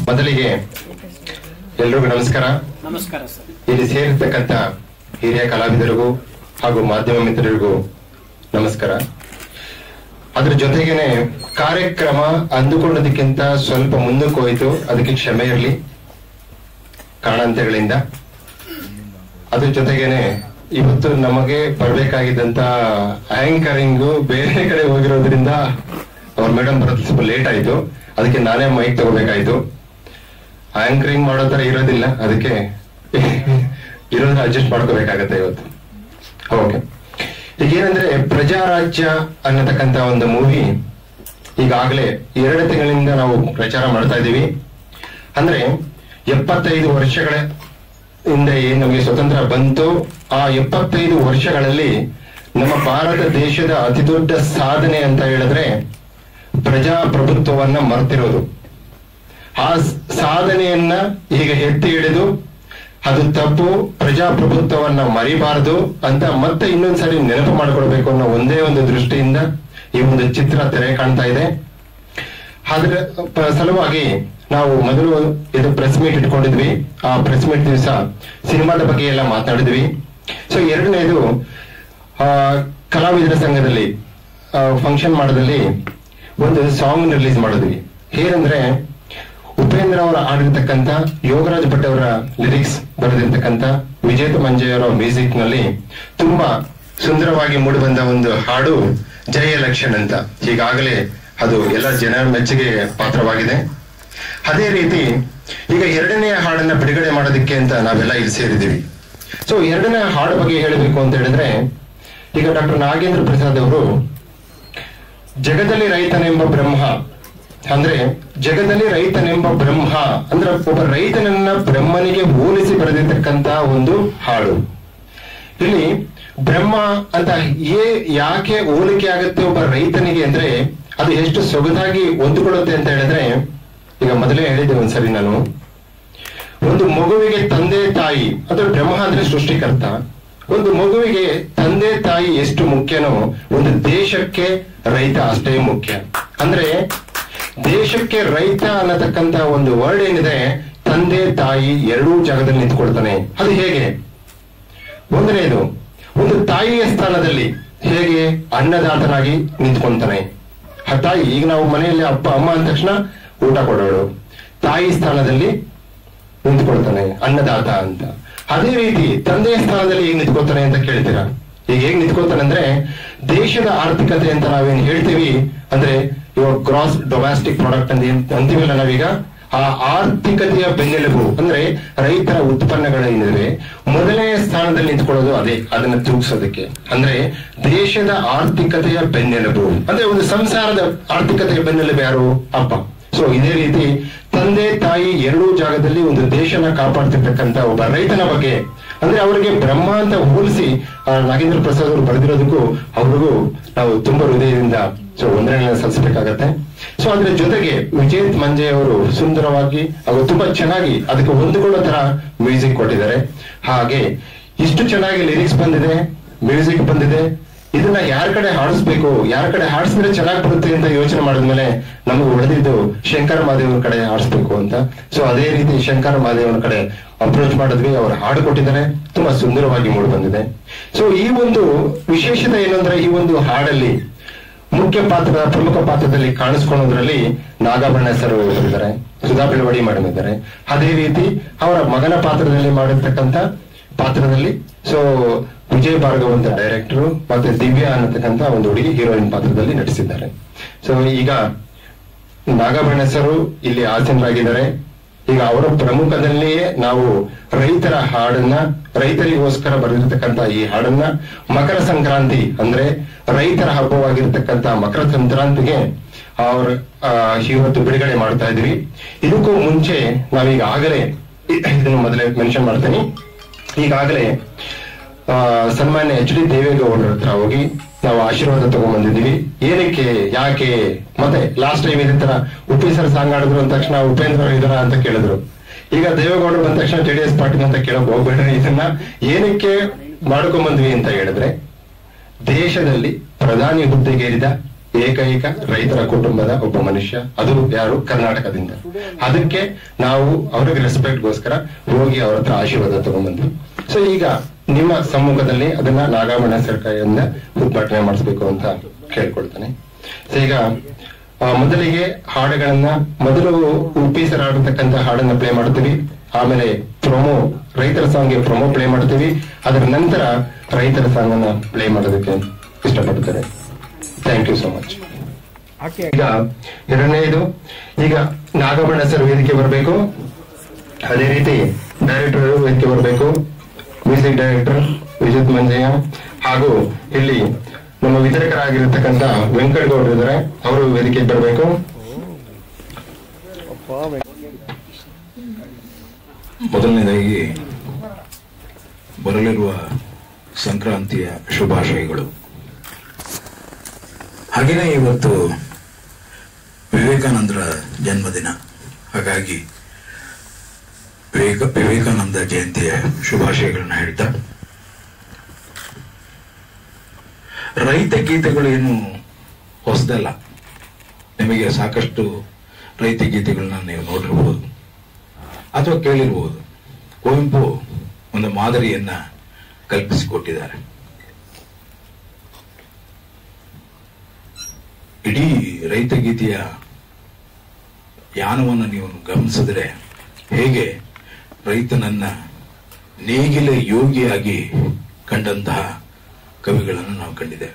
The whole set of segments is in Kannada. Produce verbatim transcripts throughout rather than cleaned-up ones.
ಮೊದಲಿಗೆ ಎಲ್ರಿಗೂ ನಮಸ್ಕಾರ. ನಮಸ್ಕಾರ ಸರ್. ಇಲ್ಲಿ ಸೇರಿರ್ತಕ್ಕಂಥ ಹಿರಿಯ ಕಲಾವಿದರಿಗೂ ಹಾಗೂ ಮಾಧ್ಯಮ ಮಿತ್ರರಿಗೂ ನಮಸ್ಕಾರ. ಅದ್ರ ಜೊತೆಗೇನೆ ಕಾರ್ಯಕ್ರಮ ಅಂದುಕೊಂಡದಕ್ಕಿಂತ ಸ್ವಲ್ಪ ಮುಂದಕ್ಕೆ ಹೋಯಿತು, ಅದಕ್ಕೆ ಕ್ಷಮೆ ಇರಲಿ ಕಾರಣಾಂತರಗಳಿಂದ. ಅದ್ರ ಜೊತೆಗೇನೆ ಇವತ್ತು ನಮಗೆ ಬರಬೇಕಾಗಿದ್ದಂತ ಆಂಕರಿಂಗು ಬೇರೆ ಕಡೆ ಹೋಗಿರೋದ್ರಿಂದ ಅವ್ರ ಮೇಡಮ್ ಬರೋದು ಸ್ವಲ್ಪ ಲೇಟ್ ಆಯ್ತು, ಅದಕ್ಕೆ ನಾನೇ ಮೈಕ್ ತಗೋಬೇಕಾಯ್ತು. ಆಂಕರಿಂಗ್ ಮಾಡೋ ತರ ಇರೋದಿಲ್ಲ, ಅದಕ್ಕೆ ಇರೋದ್ರ ಅಡ್ಜಸ್ಟ್ ಮಾಡ್ಕೋಬೇಕಾಗತ್ತೆ ಇವತ್ತು. ಓಕೆ, ಈಗ ಏನಂದ್ರೆ ಪ್ರಜಾರಾಜ್ಯ ಅನ್ನತಕ್ಕಂತ ಒಂದು ಮೂವಿ ಈಗಾಗಲೇ ಎರಡು ತಿಂಗಳಿಂದ ನಾವು ಪ್ರಚಾರ ಮಾಡ್ತಾ ಇದ್ದೀವಿ. ಅಂದ್ರೆ ಎಪ್ಪತ್ತೈದು ವರ್ಷಗಳ ಹಿಂದೆ ಏನ್ ನಮಗೆ ಸ್ವತಂತ್ರ ಬಂತು, ಆ ಎಪ್ಪತ್ತೈದು ವರ್ಷಗಳಲ್ಲಿ ನಮ್ಮ ಭಾರತ ದೇಶದ ಅತಿ ದೊಡ್ಡ ಸಾಧನೆ ಅಂತ ಹೇಳಿದ್ರೆ ಪ್ರಜಾಪ್ರಭುತ್ವವನ್ನ ಮರೆತಿರೋದು. ಆ ಸಾಧನೆಯನ್ನ ಈಗ ಎತ್ತಿ ಹಿಡಿದು ಅದು ತಪ್ಪು, ಪ್ರಜಾಪ್ರಭುತ್ವವನ್ನ ಮರಿಬಾರದು ಅಂತ ಮತ್ತೆ ಇನ್ನೊಂದ್ಸರಿ ನೆನಪು ಮಾಡಿಕೊಡ್ಬೇಕು ಅನ್ನೋ ಒಂದೇ ಒಂದು ದೃಷ್ಟಿಯಿಂದ ಈ ಒಂದು ಚಿತ್ರ ತೆರೆ ಕಾಣ್ತಾ ಇದೆ. ಅದ್ರ ಸಲುವಾಗಿ ನಾವು ಮೊದಲು ಇದು ಪ್ರೆಸ್ ಮೀಟ್ ಇಟ್ಕೊಂಡಿದ್ವಿ. ಆ ಪ್ರೆಸ್ ಮೀಟ್ ದಿವಸ ಸಿನಿಮಾದ ಬಗ್ಗೆ ಎಲ್ಲ ಮಾತಾಡಿದ್ವಿ. ಸೊ ಎರಡನೇದು ಆ ಕಲಾವಿದರ ಸಂಘದಲ್ಲಿ ಫಂಕ್ಷನ್ ಮಾಡೋದಲ್ಲಿ ಒಂದು ಸಾಂಗ್ ರಿಲೀಸ್ ಮಾಡಿದ್ವಿ. ಏನಂದ್ರೆ ಉಪೇಂದ್ರ ಅವರ ಆಡಿರ್ತಕ್ಕಂಥ, ಯೋಗರಾಜ್ ಭಟ್ ಅವರ ಲಿರಿಕ್ಸ್ ಬರೆದಿರ್ತಕ್ಕಂಥ, ವಿಜೇತ ಮಂಜಯ್ ಅವರ ಮ್ಯೂಸಿಕ್ ನಲ್ಲಿ ತುಂಬಾ ಸುಂದರವಾಗಿ ಮೂಡಿಬಂದ ಒಂದು ಹಾಡು ಜಯ ಎಲೆಕ್ಷನ್ ಅಂತ. ಈಗಾಗಲೇ ಅದು ಎಲ್ಲ ಜನರ ಮೆಚ್ಚುಗೆ ಪಾತ್ರವಾಗಿದೆ. ಅದೇ ರೀತಿ ಈಗ ಎರಡನೆಯ ಹಾಡನ್ನ ಬಿಡುಗಡೆ ಮಾಡೋದಕ್ಕೆ ಅಂತ ನಾವೆಲ್ಲ ಇಲ್ಲಿ ಸೇರಿದ್ದೀವಿ. ಸೊ ಎರಡನೇ ಹಾಡು ಬಗ್ಗೆ ಹೇಳಬೇಕು ಅಂತ ಹೇಳಿದ್ರೆ, ಈಗ ಡಾಕ್ಟರ್ ನಾಗೇಂದ್ರ ಪ್ರಸಾದ್ ಅವರು ಜಗದಲ್ಲಿ ರೈತನೆಂಬ ಬ್ರಹ್ಮ ಅಂದ್ರೆ ಜಗದಲ್ಲಿ ರೈತನೆಂಬ ಬ್ರಹ್ಮ ಅಂದ್ರೆ ಒಬ್ಬ ರೈತನನ್ನ ಬ್ರಹ್ಮನಿಗೆ ಹೋಲಿಸಿ ಬರೆದಿರ್ತಕ್ಕಂತ ಒಂದು ಹಾಡು. ಇಲ್ಲಿ ಬ್ರಹ್ಮ ಅಂತ ಏ ಯಾಕೆ ಹೋಲಿಕೆ ಆಗುತ್ತೆ ಒಬ್ಬ ರೈತನಿಗೆ ಅಂದ್ರೆ ಅದು ಎಷ್ಟು ಸೊಗದಾಗಿ ಹೊಂದಿಕೊಳ್ಳುತ್ತೆ ಅಂತ ಹೇಳಿದ್ರೆ, ಈಗ ಮೊದಲೇ ಹೇಳಿದ್ದೆ ಒಂದ್ಸರಿ ನಾನು, ಒಂದು ಮಗುವಿಗೆ ತಂದೆ ತಾಯಿ ಅಂದ್ರೆ ಬ್ರಹ್ಮ ಅಂದ್ರೆ ಸೃಷ್ಟಿಕರ್ತ, ಒಂದು ಮಗುವಿಗೆ ತಂದೆ ತಾಯಿ ಎಷ್ಟು ಮುಖ್ಯನೋ ಒಂದು ದೇಶಕ್ಕೆ ರೈತ ಅಷ್ಟೇ ಮುಖ್ಯ. ಅಂದ್ರೆ ದೇಶಕ್ಕೆ ರೈತ ಅನ್ನತಕ್ಕಂತ ಒಂದು ವರ್ಡ್ ಏನಿದೆ, ತಂದೆ ತಾಯಿ ಎರಡೂ ಜಾಗದಲ್ಲಿ ನಿಂತ್ಕೊಳ್ತಾನೆ. ಅದು ಹೇಗೆ? ಒಂದನೇದು, ಒಂದು ತಾಯಿಯ ಸ್ಥಾನದಲ್ಲಿ ಹೇಗೆ ಅನ್ನದಾತನಾಗಿ ನಿಂತ್ಕೊಳ್ತಾನೆ. ಆ ತಾಯಿ, ಈಗ ನಾವು ಮನೆಯಲ್ಲಿ ಅಪ್ಪ ಅಮ್ಮ ಅಂದ ತಕ್ಷಣ ಊಟ ಕೊಡೋಳು, ತಾಯಿ ಸ್ಥಾನದಲ್ಲಿ ನಿಂತ್ಕೊಳ್ತಾನೆ ಅನ್ನದಾತ ಅಂತ. ಅದೇ ರೀತಿ ತಂದೆಯ ಸ್ಥಾನದಲ್ಲಿ ಹೇಗೆ ನಿಂತ್ಕೊಳ್ತಾನೆ ಅಂತ ಕೇಳ್ತೀರಾ? ಈಗ ಹೇಗ್ ನಿಂತ್ಕೊಳ್ತಾನೆ ಅಂದ್ರೆ ದೇಶದ ಆರ್ಥಿಕತೆ ಅಂತ ನಾವೇನ್ ಹೇಳ್ತೀವಿ ಅಂದ್ರೆ ಇವಾಗ ಗ್ರಾಸ್ ಡೊಮ್ಯಾಸ್ಟಿಕ್ ಪ್ರಾಡಕ್ಟ್ ಅಂತ ಅಂತೀವಲ್ಲ ನಾವೀಗ, ಆ ಆರ್ಥಿಕತೆಯ ಬೆನ್ನೆಲುಬು ಅಂದ್ರೆ ರೈತರ ಉತ್ಪನ್ನಗಳೇನಿವೆ ಮೊದಲನೇ ಸ್ಥಾನದಲ್ಲಿ ನಿಂತ್ಕೊಳ್ಳೋದು ಅದೇ, ಅದನ್ನ ತೂಗಿಸೋದಕ್ಕೆ. ಅಂದ್ರೆ ದೇಶದ ಆರ್ಥಿಕತೆಯ ಬೆನ್ನೆಲುಬು ಅಂದ್ರೆ ಒಂದು ಸಂಸಾರದ ಆರ್ಥಿಕತೆಯ ಬೆನ್ನೆಲುಬು ಯಾರು? ಅಪ್ಪ. ಸೊ ಇದೇ ರೀತಿ ತಂದೆ ತಾಯಿ ಎರಡೂ ಜಾಗದಲ್ಲಿ ಒಂದು ದೇಶನ ಕಾಪಾಡ್ತಿರ್ತಕ್ಕಂಥ ಒಬ್ಬ ರೈತನ ಬಗ್ಗೆ ಅಂದ್ರೆ ಅವರಿಗೆ ಬ್ರಹ್ಮ ಅಂತ ಹೋಲಿಸಿ ನಾಗೇಂದ್ರ ಪ್ರಸಾದ್ ಅವರು ಬರೆದಿರೋದಕ್ಕೂ ಅವ್ರಿಗೂ ನಾವು ತುಂಬಾ ಹೃದಯದಿಂದ ಸೊ ವಂದನೆಗಳನ್ನ ಸಲ್ಲಿಸಬೇಕಾಗತ್ತೆ. ಸೊ ಅದ್ರ ಜೊತೆಗೆ ವಿಜೇತ್ ಮಂಜಯ್ ಅವರು ಸುಂದರವಾಗಿ ಅವರು ತುಂಬಾ ಚೆನ್ನಾಗಿ ಅದಕ್ಕೆ ಹೊಂದಿಕೊಳ್ಳೋ ತರ ಮ್ಯೂಸಿಕ್ ಕೊಟ್ಟಿದ್ದಾರೆ. ಹಾಗೆ ಇಷ್ಟು ಚೆನ್ನಾಗಿ ಲಿರಿಕ್ಸ್ ಬಂದಿದೆ, ಮ್ಯೂಸಿಕ್ ಬಂದಿದೆ, ಇದನ್ನ ಯಾರ ಕಡೆ ಹಾಡಿಸ್ಬೇಕು, ಯಾರ ಕಡೆ ಹಾಡಿಸಿದ್ರೆ ಚೆನ್ನಾಗಿ ಬರುತ್ತೆ ಅಂತ ಯೋಚನೆ ಮಾಡಿದ್ಮೇಲೆ ನಮಗೆ ಉಳಿದಿದ್ದು ಶಂಕರ ಮಹಾದೇವ್ರ ಕಡೆ ಹಾಡಿಸ್ಬೇಕು ಅಂತ. ಸೊ ಅದೇ ರೀತಿ ಶಂಕರ ಮಹಾದೇವನ ಕಡೆ ಅಪ್ರೋಚ್ ಮಾಡಿದ್ವಿ, ಅವರು ಹಾಡು ಕೊಟ್ಟಿದ್ದಾರೆ, ತುಂಬಾ ಸುಂದರವಾಗಿ ಮೂಡಿ ಬಂದಿದೆ. ಸೊ ಈ ಒಂದು ವಿಶೇಷತೆ ಏನಂದ್ರೆ, ಈ ಒಂದು ಹಾಡಲ್ಲಿ ಮುಖ್ಯ ಪಾತ್ರ ಪ್ರಮುಖ ಪಾತ್ರದಲ್ಲಿ ಕಾಣಿಸ್ಕೊಳ್ಳೋದ್ರಲ್ಲಿ ನಾಗಾಭರಣ ಸರ್ ಇದ್ದಾರೆ, ಸುಧಾ ಬೆಳವಡಿ ಮಾಡಿದ್ದಾರೆ. ಅದೇ ರೀತಿ ಅವರ ಮಗನ ಪಾತ್ರದಲ್ಲಿ ಮಾಡಿರ್ತಕ್ಕಂಥ ಪಾತ್ರದಲ್ಲಿ ಸೊ ವಿಜಯ್ ಭಾರ್ಗವ್ ಅಂತ ಡೈರೆಕ್ಟರ್ ಮತ್ತೆ ದಿವ್ಯಾ ಅನ್ನತಕ್ಕಂಥ ಒಂದು ಹುಡುಗಿ ಹೀರೋಯಿನ್ ಪಾತ್ರದಲ್ಲಿ ನಟಿಸಿದ್ದಾರೆ. ಸೊ ಈಗ ನಾಗಾಭರಣ ಸರ್ ಇಲ್ಲಿ ಆಸೀನರಾಗಿದ್ದಾರೆ. ಈಗ ಅವರ ಪ್ರಮುಖದಲ್ಲಿಯೇ ನಾವು ರೈತರ ಹಾಡನ್ನ, ರೈತರಿಗೋಸ್ಕರ ಬರೆದಿರ್ತಕ್ಕಂಥ ಈ ಹಾಡನ್ನ ಮಕರ ಸಂಕ್ರಾಂತಿ ಅಂದ್ರೆ ರೈತರ ಹಬ್ಬವಾಗಿರ್ತಕ್ಕಂಥ ಮಕರ ಸಂಕ್ರಾಂತಿಗೆ ಅವ್ರ ಇವತ್ತು ಬಿಡುಗಡೆ ಮಾಡ್ತಾ ಇದ್ವಿ. ಇದಕ್ಕೂ ಮುಂಚೆ ನಾವೀಗಾಗಲೇ ಇದನ್ನು ಮೊದಲೇ ಮೆನ್ಷನ್ ಮಾಡ್ತೀನಿ, ಈಗಾಗಲೇ ಆ ಸನ್ಮಾನ್ಯ ಎಚ್ ಡಿ ದೇವೇಗೌಡರ ಹತ್ರ ಹೋಗಿ ನಾವು ಆಶೀರ್ವಾದ ತಗೊಂಡ್ಬಂದಿದ್ದೀವಿ. ಏನಕ್ಕೆ, ಯಾಕೆ, ಮತ್ತೆ ಲಾಸ್ಟ್ ಟೈಮ್ ಇದೇ ತರ ಉಪಿ ಸರ್ ಸಾಂಗ್ ಆಡಿದ್ರು ಅಂದ ತಕ್ಷಣ ಉಪೇಂದ್ರ ಇದಾರ ಅಂತ ಕೇಳಿದ್ರು. ಈಗ ದೇವೇಗೌಡರು ಬಂದ ತಕ್ಷಣ ಜೆ ಡಿ ಎಸ್ ಪಾರ್ಟಿ ಅಂತ ಕೇಳಕ್ ಹೋಗ್ಬೇಡ್ರಿ. ಇದನ್ನ ಏನಕ್ಕೆ ಮಾಡ್ಕೊಂಡ್ ಬಂದ್ವಿ ಅಂತ ಹೇಳಿದ್ರೆ, ದೇಶದಲ್ಲಿ ಪ್ರಧಾನಿ ಹುದ್ದೆಗೇರಿದ ಏಕೈಕ ರೈತರ ಕುಟುಂಬದ ಒಬ್ಬ ಮನುಷ್ಯ, ಅದು ಯಾರು? ಕರ್ನಾಟಕದಿಂದ. ಅದಕ್ಕೆ ನಾವು ಅವ್ರಿಗೆ ರೆಸ್ಪೆಕ್ಟ್ಗೋಸ್ಕರ ಹೋಗಿ ಅವ್ರ ಹತ್ರ ಆಶೀರ್ವಾದ ತಗೊಂಡ್ಬಂದ್ವಿ. ಸೊ ಈಗ ನಿಮ್ಮ ಸಮ್ಮುಖದಲ್ಲಿ ಅದನ್ನ ನಾಗಾಮಣ ಸರ್ಕಾರದಿಂದ ಉದ್ಘಾಟನೆ ಮಾಡಿಸ್ಬೇಕು ಅಂತ ಕೇಳ್ಕೊಳ್ತಾನೆ. ಸೊ ಈಗ ಮೊದಲಿಗೆ ಹಾಡುಗಳನ್ನ, ಮೊದಲು ಉಪ್ಪಿ ಸರ್ ಆಡತಕ್ಕಂತ ಹಾಡನ್ನ ಪ್ಲೇ ಮಾಡ್ತೀವಿ, ಆಮೇಲೆ ಪ್ರೊಮೋ ರೈತರ ಸಾಂಗ್ಗೆ ಪ್ರೊಮೋ ಪ್ಲೇ ಮಾಡ್ತೀವಿ, ಅದರ ನಂತರ ರೈತರ ಸಾಂಗ್ ಅನ್ನ ಪ್ಲೇ ಮಾಡೋದಕ್ಕೆ ಇಷ್ಟಪಡ್ತಾರೆ. Thank you so much. ಈಗ ಎರಡನೇದು, ಈಗ ನಾಗಮಣ ಸರ್ ವೇದಿಕೆ ಬರಬೇಕು, ಅದೇ ರೀತಿ ಡೈರೆಕ್ಟರ್ ವೇದಿಕೆ ಬರಬೇಕು, ಮ್ಯೂಸಿಕ್ ಡೈರೆಕ್ಟರ್ ವಿದ್ಯುತ್ ಮಂಜಯ್ಯ, ಹಾಗೂ ಇಲ್ಲಿ ನಮ್ಮ ವಿತರಕರಾಗಿರ್ತಕ್ಕಂಥ ವೆಂಕಟಗೌಡರು ಇದ್ದಾರೆ, ಅವರು ವೇದಿಕೆಗೆ ಬರಬೇಕು. ಮೊದಲನೇದಾಗಿ ಬರಲಿರುವ ಸಂಕ್ರಾಂತಿಯ ಶುಭಾಶಯಗಳು. ಹಾಗೆಯೇ ಇವತ್ತು ವಿವೇಕಾನಂದರ ಜನ್ಮದಿನ, ಹಾಗಾಗಿ ವಿವೇಕ ವಿವೇಕಾನಂದ ಜಯಂತಿಯ ಶುಭಾಶಯಗಳನ್ನ ಹೇಳ್ತಾ, ರೈತ ಗೀತೆಗಳೇನು ಹೊಸದಲ್ಲ, ನಿಮಗೆ ಸಾಕಷ್ಟು ರೈತ ಗೀತೆಗಳನ್ನ ನೀವು ನೋಡಿರ್ಬೋದು ಅಥವಾ ಕೇಳಿರ್ಬೋದು. ಕುವೆಂಪು ಒಂದು ಮಾದರಿಯನ್ನ ಕಲ್ಪಿಸಿಕೊಟ್ಟಿದ್ದಾರೆ. ಇಡೀ ರೈತ ಗೀತೆಯ ಯಾನವನ್ನು ನೀವು ಗಮನಿಸಿದ್ರೆ ಹೇಗೆ ರೈತನನ್ನ ನೇಗಿಲ ಯೋಗಿಯಾಗಿ ಕಂಡಂತಹ ಕವಿಗಳನ್ನು ನಾವು ಕಂಡಿದ್ದೇವೆ.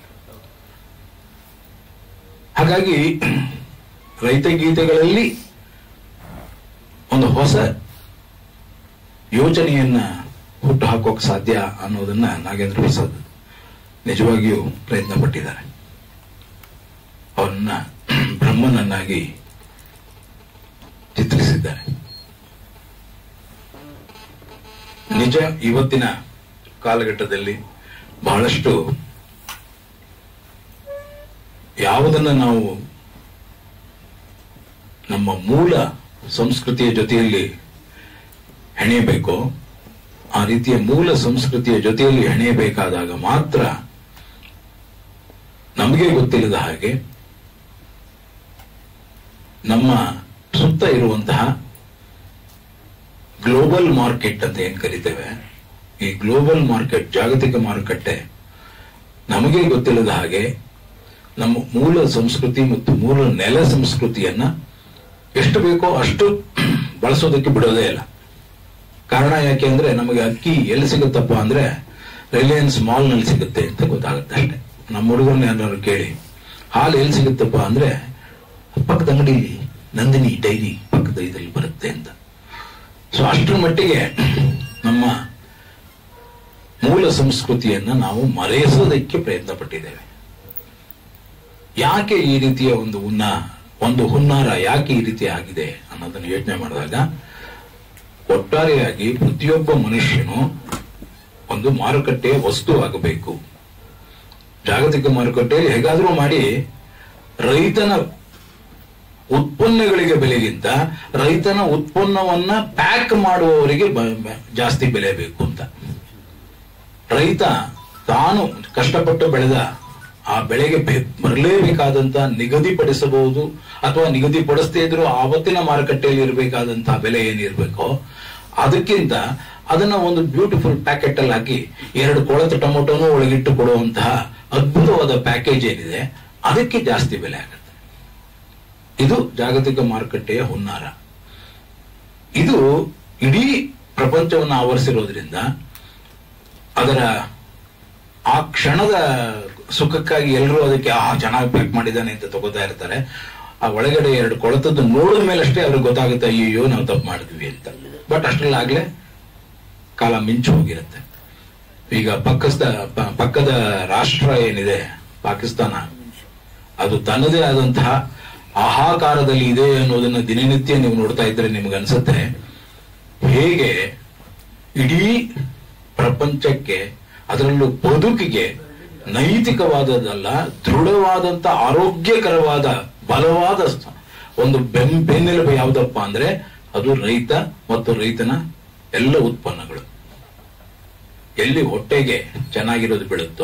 ಹಾಗಾಗಿ ರೈತ ಗೀತೆಗಳಲ್ಲಿ ಒಂದು ಹೊಸ ಯೋಚನೆಯನ್ನ ಹುಟ್ಟು ಹಾಕೋಕೆ ಸಾಧ್ಯ ಅನ್ನೋದನ್ನ ನಾಗೇಂದ್ರ ಪ್ರಸಾದ್ ನಿಜವಾಗಿಯೂ ಪ್ರಯತ್ನ ಪಟ್ಟಿದ್ದಾರೆ. ಅವರನ್ನ ಬ್ರಹ್ಮನನ್ನಾಗಿ ಚಿತ್ರಿಸಿದ್ದಾರೆ. ನಿಜ, ಇವತ್ತಿನ ಕಾಲಘಟ್ಟದಲ್ಲಿ ಬಹಳಷ್ಟು ಯಾವುದನ್ನ ನಾವು ನಮ್ಮ ಮೂಲ ಸಂಸ್ಕೃತಿಯ ಜೊತೆಯಲ್ಲಿ ಹೆಣೆಯಬೇಕೋ ಆ ರೀತಿಯ ಮೂಲ ಸಂಸ್ಕೃತಿಯ ಜೊತೆಯಲ್ಲಿ ಹೆಣೆಯಬೇಕಾದಾಗ ಮಾತ್ರ ನಮಗೆ ಗೊತ್ತಿಲ್ಲದ ಹಾಗೆ ನಮ್ಮ ಸುತ್ತ ಇರುವಂತಹ ಗ್ಲೋಬಲ್ ಮಾರ್ಕೆಟ್ ಅಂತ ಏನ್ ಕರಿತೇವೆ, ಈ ಗ್ಲೋಬಲ್ ಮಾರ್ಕೆಟ್, ಜಾಗತಿಕ ಮಾರುಕಟ್ಟೆ ನಮಗೆ ಗೊತ್ತಿಲ್ಲದ ಹಾಗೆ ನಮ್ಮ ಮೂಲ ಸಂಸ್ಕೃತಿ ಮತ್ತು ಮೂಲ ನೆಲ ಸಂಸ್ಕೃತಿಯನ್ನ ಎಷ್ಟು ಬೇಕೋ ಅಷ್ಟು ಬಳಸೋದಕ್ಕೆ ಬಿಡೋದೇ ಇಲ್ಲ. ಕಾರಣ ಯಾಕೆ ಅಂದ್ರೆ ನಮಗೆ ಅಕ್ಕಿ ಎಲ್ಲಿ ಸಿಗುತ್ತಪ್ಪ ಅಂದ್ರೆ ರಿಲಯನ್ಸ್ ಮಾಲ್ ನಲ್ಲಿ ಸಿಗುತ್ತೆ ಅಂತ ಗೊತ್ತಾಗುತ್ತೆ ಅಷ್ಟೇ. ನಮ್ಮ ಹುಡುಗರನ್ನ ಯಾರು ಕೇಳಿ ಹಾಲು ಎಲ್ಲಿ ಸಿಗುತ್ತಪ್ಪ ಅಂದ್ರೆ ಪಕ್ಕದ ಅಂಗಡಿಲಿ ನಂದಿನಿ ಡೈರಿ ಪಕ್ಕದ ಇದರಲ್ಲಿ ಬರುತ್ತೆ ಅಂತ. ಸೊ ಅಷ್ಟರ ಮಟ್ಟಿಗೆ ನಮ್ಮ ಮೂಲ ಸಂಸ್ಕೃತಿಯನ್ನ ನಾವು ಮರೆಸೋದಕ್ಕೆ ಪ್ರಯತ್ನ ಪಟ್ಟಿದ್ದೇವೆ. ಯಾಕೆ ಈ ರೀತಿಯ ಒಂದು ಉನ್ನ ಒಂದು ಹುನ್ನಾರ ಯಾಕೆ ಈ ರೀತಿ ಆಗಿದೆ ಅನ್ನೋದನ್ನು ಯೋಚನೆ ಮಾಡಿದಾಗ, ಒಟ್ಟಾರೆಯಾಗಿ ಪ್ರತಿಯೊಬ್ಬ ಮನುಷ್ಯನು ಒಂದು ಮಾರುಕಟ್ಟೆಯ ವಸ್ತು ಆಗಬೇಕು. ಜಾಗತಿಕ ಮಾರುಕಟ್ಟೆಯಲ್ಲಿ ಹೇಗಾದ್ರೂ ಮಾಡಿ ರೈತನ ಉತ್ಪನ್ನಗಳಿಗೆ ಬೆಲೆಗಿಂತ ರೈತನ ಉತ್ಪನ್ನವನ್ನ ಪ್ಯಾಕ್ ಮಾಡುವವರಿಗೆ ಜಾಸ್ತಿ ಬೆಲೆ ಬೇಕು ಅಂತ. ರೈತ ತಾನು ಕಷ್ಟಪಟ್ಟು ಬೆಳೆದ ಆ ಬೆಳೆಗೆ ಬರಲೇಬೇಕಾದಂತ ನಿಗದಿಪಡಿಸಬಹುದು ಅಥವಾ ನಿಗದಿಪಡಿಸದೇ ಇದ್ರು ಆವತ್ತಿನ ಮಾರುಕಟ್ಟೆಯಲ್ಲಿ ಇರಬೇಕಾದಂತಹ ಬೆಲೆ ಏನಿರ್ಬೇಕೋ ಅದಕ್ಕಿಂತ ಅದನ್ನ ಒಂದು ಬ್ಯೂಟಿಫುಲ್ ಪ್ಯಾಕೆಟ್ ಅಲ್ಲಿ ಹಾಕಿ ಎರಡು ಕೊಳತು ಟೊಮೊಟೊನು ಒಳಗಿಟ್ಟು ಕೊಡುವಂತಹ ಅದ್ಭುತವಾದ ಪ್ಯಾಕೇಜ್ ಏನಿದೆ ಅದಕ್ಕೆ ಜಾಸ್ತಿ ಬೆಲೆ ಆಗುತ್ತೆ. ಇದು ಜಾಗತಿಕ ಮಾರುಕಟ್ಟೆಯ ಹುನ್ನಾರ. ಇದು ಇಡೀ ಪ್ರಪಂಚವನ್ನು ಆವರಿಸಿರೋದ್ರಿಂದ ಅದರ ಆ ಕ್ಷಣದ ಸುಖಕ್ಕಾಗಿ ಎಲ್ಲರೂ ಅದಕ್ಕೆ ಆ ಚೆನ್ನಾಗಿ ಪ್ಯಾಕ್ ಮಾಡಿದ್ದಾನೆ ಅಂತ ತಗೋತಾ ಇರ್ತಾರೆ. ಆ ಒಳಗಡೆ ಎರಡು ಕೊಳತದ್ದು ನೋಡಿದ ಮೇಲೆ ಅಷ್ಟೇ ಅವ್ರಿಗೆ ಗೊತ್ತಾಗುತ್ತೆ ಅಯ್ಯೋ ನಾವು ತಪ್ಪು ಮಾಡಿದ್ವಿ ಅಂತ. ಬಟ್ ಅಷ್ಟರಲ್ಲಾಗ್ಲೇ ಕಾಲ ಮಿಂಚು ಹೋಗಿರುತ್ತೆ. ಈಗ ಪಕ್ಕದ ಪಕ್ಕದ ರಾಷ್ಟ್ರ ಏನಿದೆ ಪಾಕಿಸ್ತಾನ, ಅದು ತನ್ನದೇ ಆದಂತಹ ಆಹಾಕಾರದಲ್ಲಿ ಇದೆ ಅನ್ನೋದನ್ನ ದಿನನಿತ್ಯ ನೀವು ನೋಡ್ತಾ ಇದ್ರೆ ನಿಮ್ಗೆ ಅನ್ಸುತ್ತೆ ಹೇಗೆ ಇಡೀ ಪ್ರಪಂಚಕ್ಕೆ, ಅದರಲ್ಲೂ ಬದುಕಿಗೆ ನೈತಿಕವಾದದಲ್ಲ ದೃಢವಾದಂತ ಆರೋಗ್ಯಕರವಾದ ಬಲವಾದ ಒಂದು ಬೆನ್ ಬೆನ್ನೆಲುಬು ಯಾವುದಪ್ಪ ಅಂದ್ರೆ ಅದು ರೈತ ಮತ್ತು ರೈತನ ಎಲ್ಲ ಉತ್ಪನ್ನಗಳು. ಎಲ್ಲಿ ಹೊಟ್ಟೆಗೆ ಚೆನ್ನಾಗಿರೋದು ಬೀಳುತ್ತೋ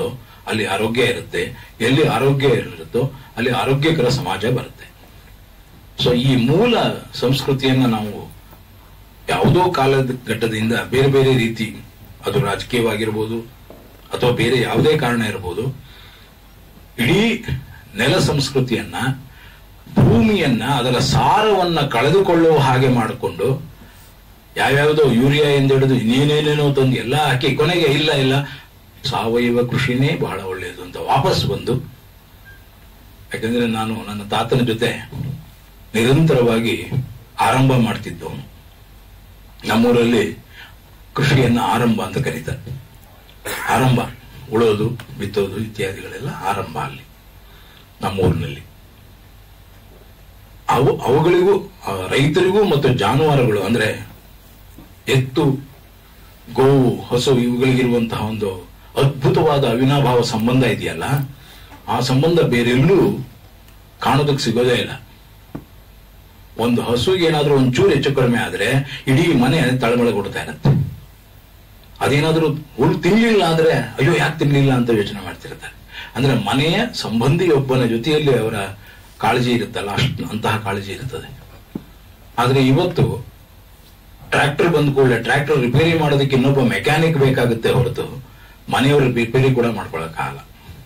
ಅಲ್ಲಿ ಆರೋಗ್ಯ ಇರುತ್ತೆ, ಎಲ್ಲಿ ಆರೋಗ್ಯ ಇರುತ್ತೋ ಅಲ್ಲಿ ಆರೋಗ್ಯಕರ ಸಮಾಜ ಬರುತ್ತೆ. ಸೊ ಈ ಮೂಲ ಸಂಸ್ಕೃತಿಯನ್ನ ನಾವು ಯಾವುದೋ ಕಾಲದ ಘಟ್ಟದಿಂದ ಬೇರೆ ಬೇರೆ ರೀತಿ, ಅದು ರಾಜಕೀಯವಾಗಿರ್ಬೋದು ಅಥವಾ ಬೇರೆ ಯಾವುದೇ ಕಾರಣ ಇರಬಹುದು, ಇಡೀ ನೆಲ ಸಂಸ್ಕೃತಿಯನ್ನ, ಭೂಮಿಯನ್ನ, ಅದರ ಸಾರವನ್ನ ಕಳೆದುಕೊಳ್ಳುವ ಹಾಗೆ ಮಾಡಿಕೊಂಡು ಯಾವ್ಯಾವುದೋ ಯೂರಿಯಾ ಎಂದು ಹಿಡಿದು ಇನ್ನೇನೇನೇನೋ ತಂದು ಎಲ್ಲ ಹಾಕಿ ಕೊನೆಗೆ ಇಲ್ಲ ಇಲ್ಲ ಸಾವಯವ ಕೃಷಿನೇ ಬಹಳ ಒಳ್ಳೆಯದು ಅಂತ ವಾಪಸ್ ಬಂದು, ಯಾಕಂದ್ರೆ ನಾನು ನನ್ನ ತಾತನ ಜೊತೆ ನಿರಂತರವಾಗಿ ಆರಂಭ ಮಾಡ್ತಿದ್ದವನು. ನಮ್ಮೂರಲ್ಲಿ ಕೃಷಿಯನ್ನ ಆರಂಭ ಅಂತ ಕರೀತಾರೆ. ಆರಂಭ, ಉಳೋದು, ಬಿತ್ತೋದು ಇತ್ಯಾದಿಗಳೆಲ್ಲ ಆರಂಭ ಅಲ್ಲಿ ನಮ್ಮೂರಿನಲ್ಲಿ. ಅವು ಅವುಗಳಿಗೂ ರೈತರಿಗೂ ಮತ್ತು ಜಾನುವಾರುಗಳು ಅಂದ್ರೆ ಎತ್ತು, ಗೋವು, ಹಸು ಇವುಗಳಿಗಿರುವಂತಹ ಒಂದು ಅದ್ಭುತವಾದ ಅವಿನಾಭಾವ ಸಂಬಂಧ ಇದೆಯಲ್ಲ, ಆ ಸಂಬಂಧ ಬೇರೆಲ್ಲೂ ಕಾಣೋದಕ್ಕೆ ಸಿಗೋದೇ ಇಲ್ಲ. ಒಂದು ಹಸುಗೆ ಏನಾದ್ರೂ ಒಂಚೂರು ಹೆಚ್ಚು ಕಡಿಮೆ ಆದ್ರೆ ಇಡೀ ಮನೆ ತಳಮಳ ಕೊಡ್ತಾ ಇರತ್ತೆ. ಅದೇನಾದ್ರೂ ಹುಳು ತಿನ್ಲಿಲ್ಲ ಅಂದ್ರೆ ಅಯ್ಯೋ ಯಾಕೆ ತಿನ್ಲಿಲ್ಲ ಅಂತ ಯೋಚನೆ ಮಾಡ್ತಿರ್ತಾರೆ. ಅಂದ್ರೆ ಮನೆಯ ಸಂಬಂಧಿಯೊಬ್ಬನ ಜೊತೆಯಲ್ಲಿ ಅವರ ಕಾಳಜಿ ಇರುತ್ತಲ್ಲ, ಅಷ್ಟು ಅಂತಹ ಕಾಳಜಿ ಇರ್ತದೆ. ಆದ್ರೆ ಇವತ್ತು ಟ್ರ್ಯಾಕ್ಟರ್ ಬಂದ ಕೂಡಲೇ ಟ್ರ್ಯಾಕ್ಟರ್ ರಿಪೇರಿ ಮಾಡೋದಕ್ಕೆ ಇನ್ನೊಬ್ಬ ಮೆಕ್ಯಾನಿಕ್ ಬೇಕಾಗುತ್ತೆ ಹೊರತು ಮನೆಯವರು ರಿಪೇರಿ ಕೂಡ ಮಾಡ್ಕೊಳ್ಳೋಕ್ಕಾಗಲ್ಲ.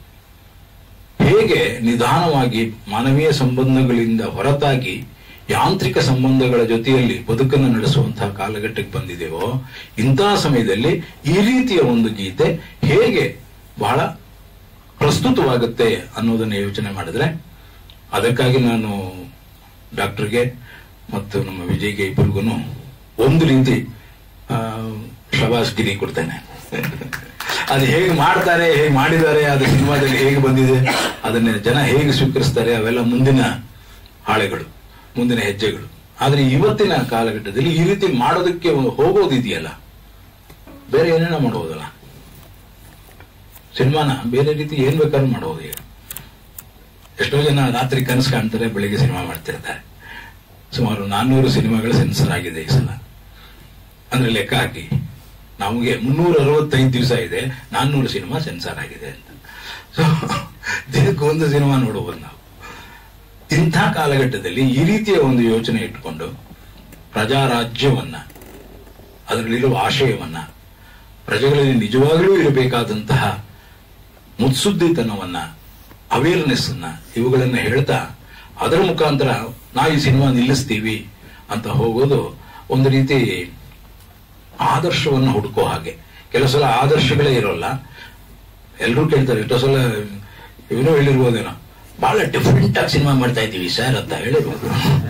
ಹೇಗೆ ನಿಧಾನವಾಗಿ ಮಾನವೀಯ ಸಂಬಂಧಗಳಿಂದ ಹೊರತಾಗಿ ಯಾಂತ್ರಿಕ ಸಂಬಂಧಗಳ ಜೊತೆಯಲ್ಲಿ ಬದುಕನ್ನು ನಡೆಸುವಂತಹ ಕಾಲಘಟ್ಟಕ್ಕೆ ಬಂದಿದೆಯೋ, ಇಂತಹ ಸಮಯದಲ್ಲಿ ಈ ರೀತಿಯ ಒಂದು ಗೀತೆ ಹೇಗೆ ಬಹಳ ಪ್ರಸ್ತುತವಾಗುತ್ತೆ ಅನ್ನೋದನ್ನ ಯೋಚನೆ ಮಾಡಿದ್ರೆ, ಅದಕ್ಕಾಗಿ ನಾನು ಡಾಕ್ಟರ್ಗೆ ಮತ್ತು ನಮ್ಮ ವಿಜಯ್ಗೆ ಇಬ್ಬರಿಗೂ ಒಂದು ರೀತಿ ಶಬಾಸ್ಗಿರಿ ಕೊಡ್ತೇನೆ. ಅದು ಹೇಗೆ ಮಾಡ್ತಾರೆ, ಹೇಗೆ ಮಾಡಿದ್ದಾರೆ, ಅದು ಸಿನಿಮಾದಲ್ಲಿ ಹೇಗೆ ಬಂದಿದೆ, ಅದನ್ನ ಜನ ಹೇಗೆ ಸ್ವೀಕರಿಸ್ತಾರೆ, ಅವೆಲ್ಲ ಮುಂದಿನ ಹಾಳೆಗಳು, ಮುಂದಿನ ಹೆಜ್ಜೆಗಳು. ಆದ್ರೆ ಇವತ್ತಿನ ಕಾಲಘಟ್ಟದಲ್ಲಿ ಈ ರೀತಿ ಮಾಡೋದಕ್ಕೆ ಹೋಗೋದಿದೆಯಲ್ಲ, ಬೇರೆ ಏನೇನೋ ಮಾಡಬಹುದಲ್ಲ. ಸಿನಿಮಾನ ಬೇರೆ ರೀತಿ ಏನ್ ಬೇಕಾದ್ರೂ ಮಾಡಬಹುದು. ಈಗ ಎಷ್ಟೋ ಜನ ರಾತ್ರಿ ಕನಸು ಕಾಣ್ತಾರೆ, ಬೆಳಿಗ್ಗೆ ಸಿನಿಮಾ ಮಾಡ್ತಿರ್ತಾರೆ. ಸುಮಾರು ನಾನ್ನೂರು ಸಿನಿಮಾಗಳು ಸೆನ್ಸರ್ ಆಗಿದೆ ಈ ಸಲ. ಅಂದ್ರೆ ಲೆಕ್ಕ ಹಾಕಿ ನಮಗೆ ಮುನ್ನೂರ ಅರವತ್ತೈದು ದಿವಸ ಇದೆ, ನಾನ್ನೂರು ಸಿನಿಮಾ ಸೆನ್ಸಾರ್ ಆಗಿದೆ ಅಂತ. ಸೊ ದಿನಕ್ಕೆ ಒಂದು ಸಿನಿಮಾ ನೋಡಬಹುದು ನಾವು. ಇಂಥ ಕಾಲಘಟ್ಟದಲ್ಲಿ ಈ ರೀತಿಯ ಒಂದು ಯೋಚನೆ ಇಟ್ಕೊಂಡು ಪ್ರಜಾರಾಜ್ಯವನ್ನ, ಅದರಲ್ಲಿರುವ ಆಶಯವನ್ನ, ಪ್ರಜೆಗಳಲ್ಲಿ ನಿಜವಾಗಲೂ ಇರಬೇಕಾದಂತಹ ಮುತ್ಸುದ್ದಿತನವನ್ನ, ಅವೇರ್ನೆಸ್ ಅನ್ನ, ಇವುಗಳನ್ನ ಹೇಳ್ತಾ ಅದರ ಮುಖಾಂತರ ನಾವು ಈ ಸಿನಿಮಾ ನಿಲ್ಲಿಸ್ತೀವಿ ಅಂತ ಹೋಗೋದು ಒಂದು ರೀತಿ ಆದರ್ಶವನ್ನು ಹುಡುಕೋ ಹಾಗೆ. ಕೆಲವು ಸಲ ಆದರ್ಶಗಳೇ ಇರೋಲ್ಲ. ಎಲ್ಲರೂ ಕೇಳ್ತಾರೆ, ಎಷ್ಟೋ ಸಲ ಇವನು ಹೇಳಿರ್ಬೋದೇನೋ, ಬಹಳ ಡಿಫ್ರೆಂಟ್ ಆಗಿ ಸಿನಿಮಾ ಮಾಡ್ತಾ ಇದ್ದೀವಿ ಸರ್ ಅಂತ ಹೇಳಿರ್ಬೋದು.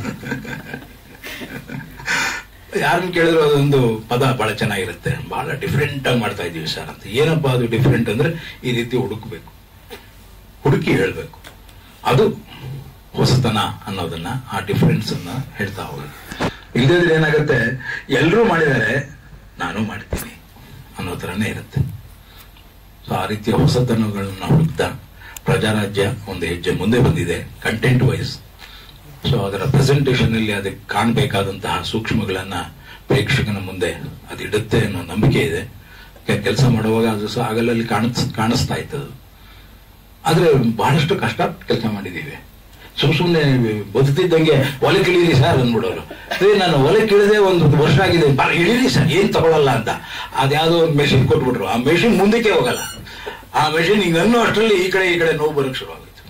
ಯಾರನ್ನು ಕೇಳಿದ್ರು ಅದೊಂದು ಪದ ಬಹಳ ಚೆನ್ನಾಗಿರುತ್ತೆ, ಬಹಳ ಡಿಫ್ರೆಂಟ್ ಆಗಿ ಮಾಡ್ತಾ ಇದ್ದೀವಿ ಸರ್ ಅಂತ. ಏನಪ್ಪಾ ಅದು ಡಿಫ್ರೆಂಟ್ ಅಂದ್ರೆ, ಈ ರೀತಿ ಹುಡುಕ್ಬೇಕು, ಹುಡುಕಿ ಹೇಳ್ಬೇಕು. ಅದು ಹೊಸತನ ಅನ್ನೋದನ್ನ, ಆ ಡಿಫ್ರೆನ್ಸ್ ಅನ್ನ ಹೇಳ್ತಾ ಹೋಗಿ. ಇಲ್ಲದಿದ್ರೆ ಏನಾಗುತ್ತೆ, ಎಲ್ಲರೂ ಮಾಡಿದ್ದಾರೆ ನಾನು ಮಾಡ್ತೀನಿ ಅನ್ನೋ ತರನೇ ಇರುತ್ತೆ. ಸೊ ಆ ರೀತಿಯ ಹೊಸತನಗಳನ್ನ ಹುಡುಕ್ತಾ ಪ್ರಜಾರಾಜ್ಯ ಒಂದು ಹೆಜ್ಜೆ ಮುಂದೆ ಬಂದಿದೆ ಕಂಟೆಂಟ್ ವೈಸ್. ಸೊ ಅದರ ಪ್ರೆಸೆಂಟೇಷನ್ ಅಲ್ಲಿ ಅದಕ್ಕೆ ಕಾಣಬೇಕಾದಂತಹ ಸೂಕ್ಷ್ಮಗಳನ್ನ ಪ್ರೇಕ್ಷಕನ ಮುಂದೆ ಅದಿಡುತ್ತೆ ಅನ್ನೋ ನಂಬಿಕೆ ಇದೆ. ಕೆಲಸ ಮಾಡುವಾಗ ಅದು ಸಹ ಆಗಲಲ್ಲಿ ಕಾಣಿಸ್ ಕಾಣಿಸ್ತಾ ಇತ್ತದು. ಆದ್ರೆ ಬಹಳಷ್ಟು ಕಷ್ಟ ಕೆಲಸ ಮಾಡಿದೀವಿ. ಸುಮ್ ಸುಮ್ನೆ ಬದುಕಿದ್ದಂಗೆ ಒಲೆ ಕಿಳಿರಿ ಸರ್ ಅಂದ್ಬಿಡೋರು. ಅದೇ ನಾನು ಒಲೆ ಕಿಳಿದೆ ಒಂದು ವರ್ಷ ಆಗಿದೆ, ಇಳಿರಿ ಸರ್ ಏನ್ ತಗೊಳಲ್ಲ ಅಂತ. ಅದ್ಯಾವುದೋ ಒಂದು ಮೆಷಿನ್ ಕೊಟ್ಬಿಟ್ರು, ಆ ಮೆಷಿನ್ ಮುಂದಕ್ಕೆ ಹೋಗಲ್ಲ. ಆ ಮೆಷಿನ್ ಹಿಂಗ ಅನ್ನೋ ಅಷ್ಟರಲ್ಲಿ ಈ ಕಡೆ ಈ ಕಡೆ ನೋವು ಬರಕ್ ಶುರು ಆಗುತ್ತೆ.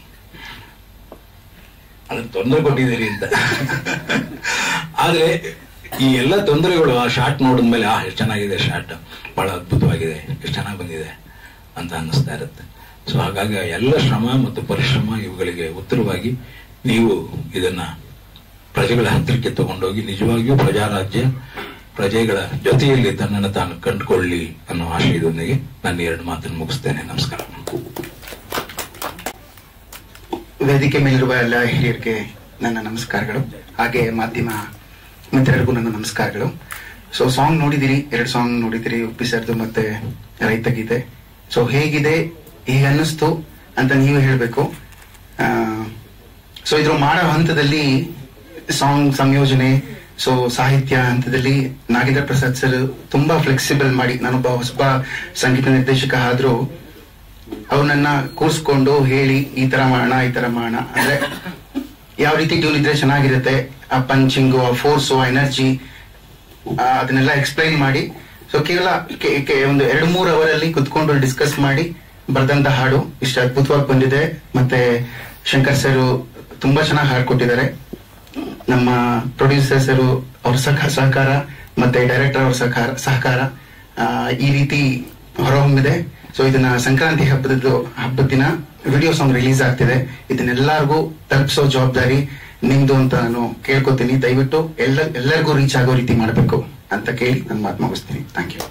ಅದನ್ನ ತೊಂದರೆ ಕೊಟ್ಟಿದ್ದೀರಿ ಅಂತ. ಆದ್ರೆ ಈ ಎಲ್ಲ ತೊಂದರೆಗಳು ಆ ಶಾರ್ಟ್ ನೋಡಿದ್ಮೇಲೆ ಆ ಎಷ್ಟು ಚೆನ್ನಾಗಿದೆ ಶಾರ್ಟ್, ಬಹಳ ಅದ್ಭುತವಾಗಿದೆ, ಎಷ್ಟು ಚೆನ್ನಾಗಿ ಬಂದಿದೆ ಅಂತ ಅನ್ನಿಸ್ತಾ ಇರುತ್ತೆ. ಸೊ ಹಾಗಾಗಿ ಎಲ್ಲ ಶ್ರಮ ಮತ್ತು ಪರಿಶ್ರಮ ಇವುಗಳಿಗೆ ಉತ್ತರವಾಗಿ ನೀವು ಇದನ್ನ ಪ್ರಜೆಗಳ ಹತ್ತಿರಕ್ಕೆ ತಗೊಂಡೋಗಿ ನಿಜವಾಗಿಯೂ ಪ್ರಜಾರಾಜ್ಯ ಪ್ರಜೆಗಳ ಜೊತೆಯಲ್ಲಿ ತನ್ನನ್ನು ತಾನು ಕಂಡುಕೊಳ್ಳಿ ಅನ್ನೋ ಆಶಯದೊಂದಿಗೆ ನಾನು ಎರಡು ಮಾತನ್ನು ಮುಗಿಸ್ತೇನೆ. ನಮಸ್ಕಾರ. ವೇದಿಕೆ ಮೇಲಿರುವ ಎಲ್ಲ ಹಿರಿಯರಿಗೆ ನನ್ನ ನಮಸ್ಕಾರಗಳು, ಹಾಗೆ ಮಾಧ್ಯಮ ಮಿತ್ರರಿಗೂ ನನ್ನ ನಮಸ್ಕಾರಗಳು. ಸೊ ಸಾಂಗ್ ನೋಡಿದಿರಿ, ಎರಡು ಸಾಂಗ್ ನೋಡಿದಿರಿ, ಉಪ್ಪಿ ಸರ್ದು ಮತ್ತೆ ರೈತ ಗೀತೆ. ಸೊ ಹೇಗಿದೆ, ಹೇಗೆ ಅನ್ನಿಸ್ತು ಅಂತ ನೀವು ಹೇಳಬೇಕು. ಸೊ ಇದ್ರ ಮಾಡೋ ಹಂತದಲ್ಲಿ ಸಾಂಗ್ ಸಂಯೋಜನೆ, ಸೊ ಸಾಹಿತ್ಯ ಹಂತದಲ್ಲಿ ನಾಗೇಂದ್ರ ಪ್ರಸಾದ್ ಸರ್ ತುಂಬಾ ಫ್ಲೆಕ್ಸಿಬಲ್ ಮಾಡಿ, ನಾನೊಬ್ಬ ಹೊಸಬ ಸಂಗೀತ ನಿರ್ದೇಶಕ ಆದ್ರೂ ಅವನನ್ನ ಕೂರ್ಸ್ಕೊಂಡು ಹೇಳಿ ಈ ತರ ಮಾಡೋಣ ಈ ತರ ಮಾಡೋಣ ಅಂದ್ರೆ ಯಾವ ರೀತಿ ಟ್ಯೂನ್ ಇದ್ರೆ ಚೆನ್ನಾಗಿರುತ್ತೆ, ಆ ಪಂಚಿಂಗು, ಆ ಫೋರ್ಸು, ಆ ಎನರ್ಜಿ, ಅದನ್ನೆಲ್ಲ ಎಕ್ಸ್ಪ್ಲೈನ್ ಮಾಡಿ. ಸೊ ಕೇವಲ ಒಂದು ಎರಡು ಮೂರು ಅವರಲ್ಲಿ ಕುತ್ಕೊಂಡು ಡಿಸ್ಕಸ್ ಮಾಡಿ ಬರ್ದಂತ ಹಾಡು ಇಷ್ಟು ಅದ್ಭುತವಾಗಿ ಬಂದಿದೆ. ಮತ್ತೆ ಶಂಕರ್ ಸರ್ ತುಂಬಾ ಚೆನ್ನಾಗಿ ಹಾಡು ಕೊಟ್ಟಿದ್ದಾರೆ. ನಮ್ಮ ಪ್ರೊಡ್ಯೂಸರ್ ಸರ್ ಅವ್ರ ಸಹ ಸಹಕಾರ ಮತ್ತೆ ಡೈರೆಕ್ಟರ್ ಅವ್ರ ಸಹಕಾರ ಸಹಕಾರ ಈ ರೀತಿ ಹೊರಹೊಮ್ಮಿದೆ. ಸೊ ಇದನ್ನ ಸಂಕ್ರಾಂತಿ ಹಬ್ಬದ ಹಬ್ಬದ ದಿನ ವಿಡಿಯೋ ಸಾಂಗ್ ರಿಲೀಸ್ ಆಗ್ತಿದೆ. ಇದನ್ನೆಲ್ಲರಿಗೂ ತಲುಪಿಸೋ ಜವಾಬ್ದಾರಿ ನಿಮ್ದು ಅಂತ ನಾನು ಕೇಳ್ಕೊತೀನಿ. ದಯವಿಟ್ಟು ಎಲ್ಲ ಎಲ್ಲರಿಗೂ ರೀಚ್ ಆಗೋ ರೀತಿ ಮಾಡಬೇಕು ಅಂತ ಕೇಳಿ ನನ್ನ ಮಾತು ಮುಗಿಸ್ತೀನಿ. Thank you.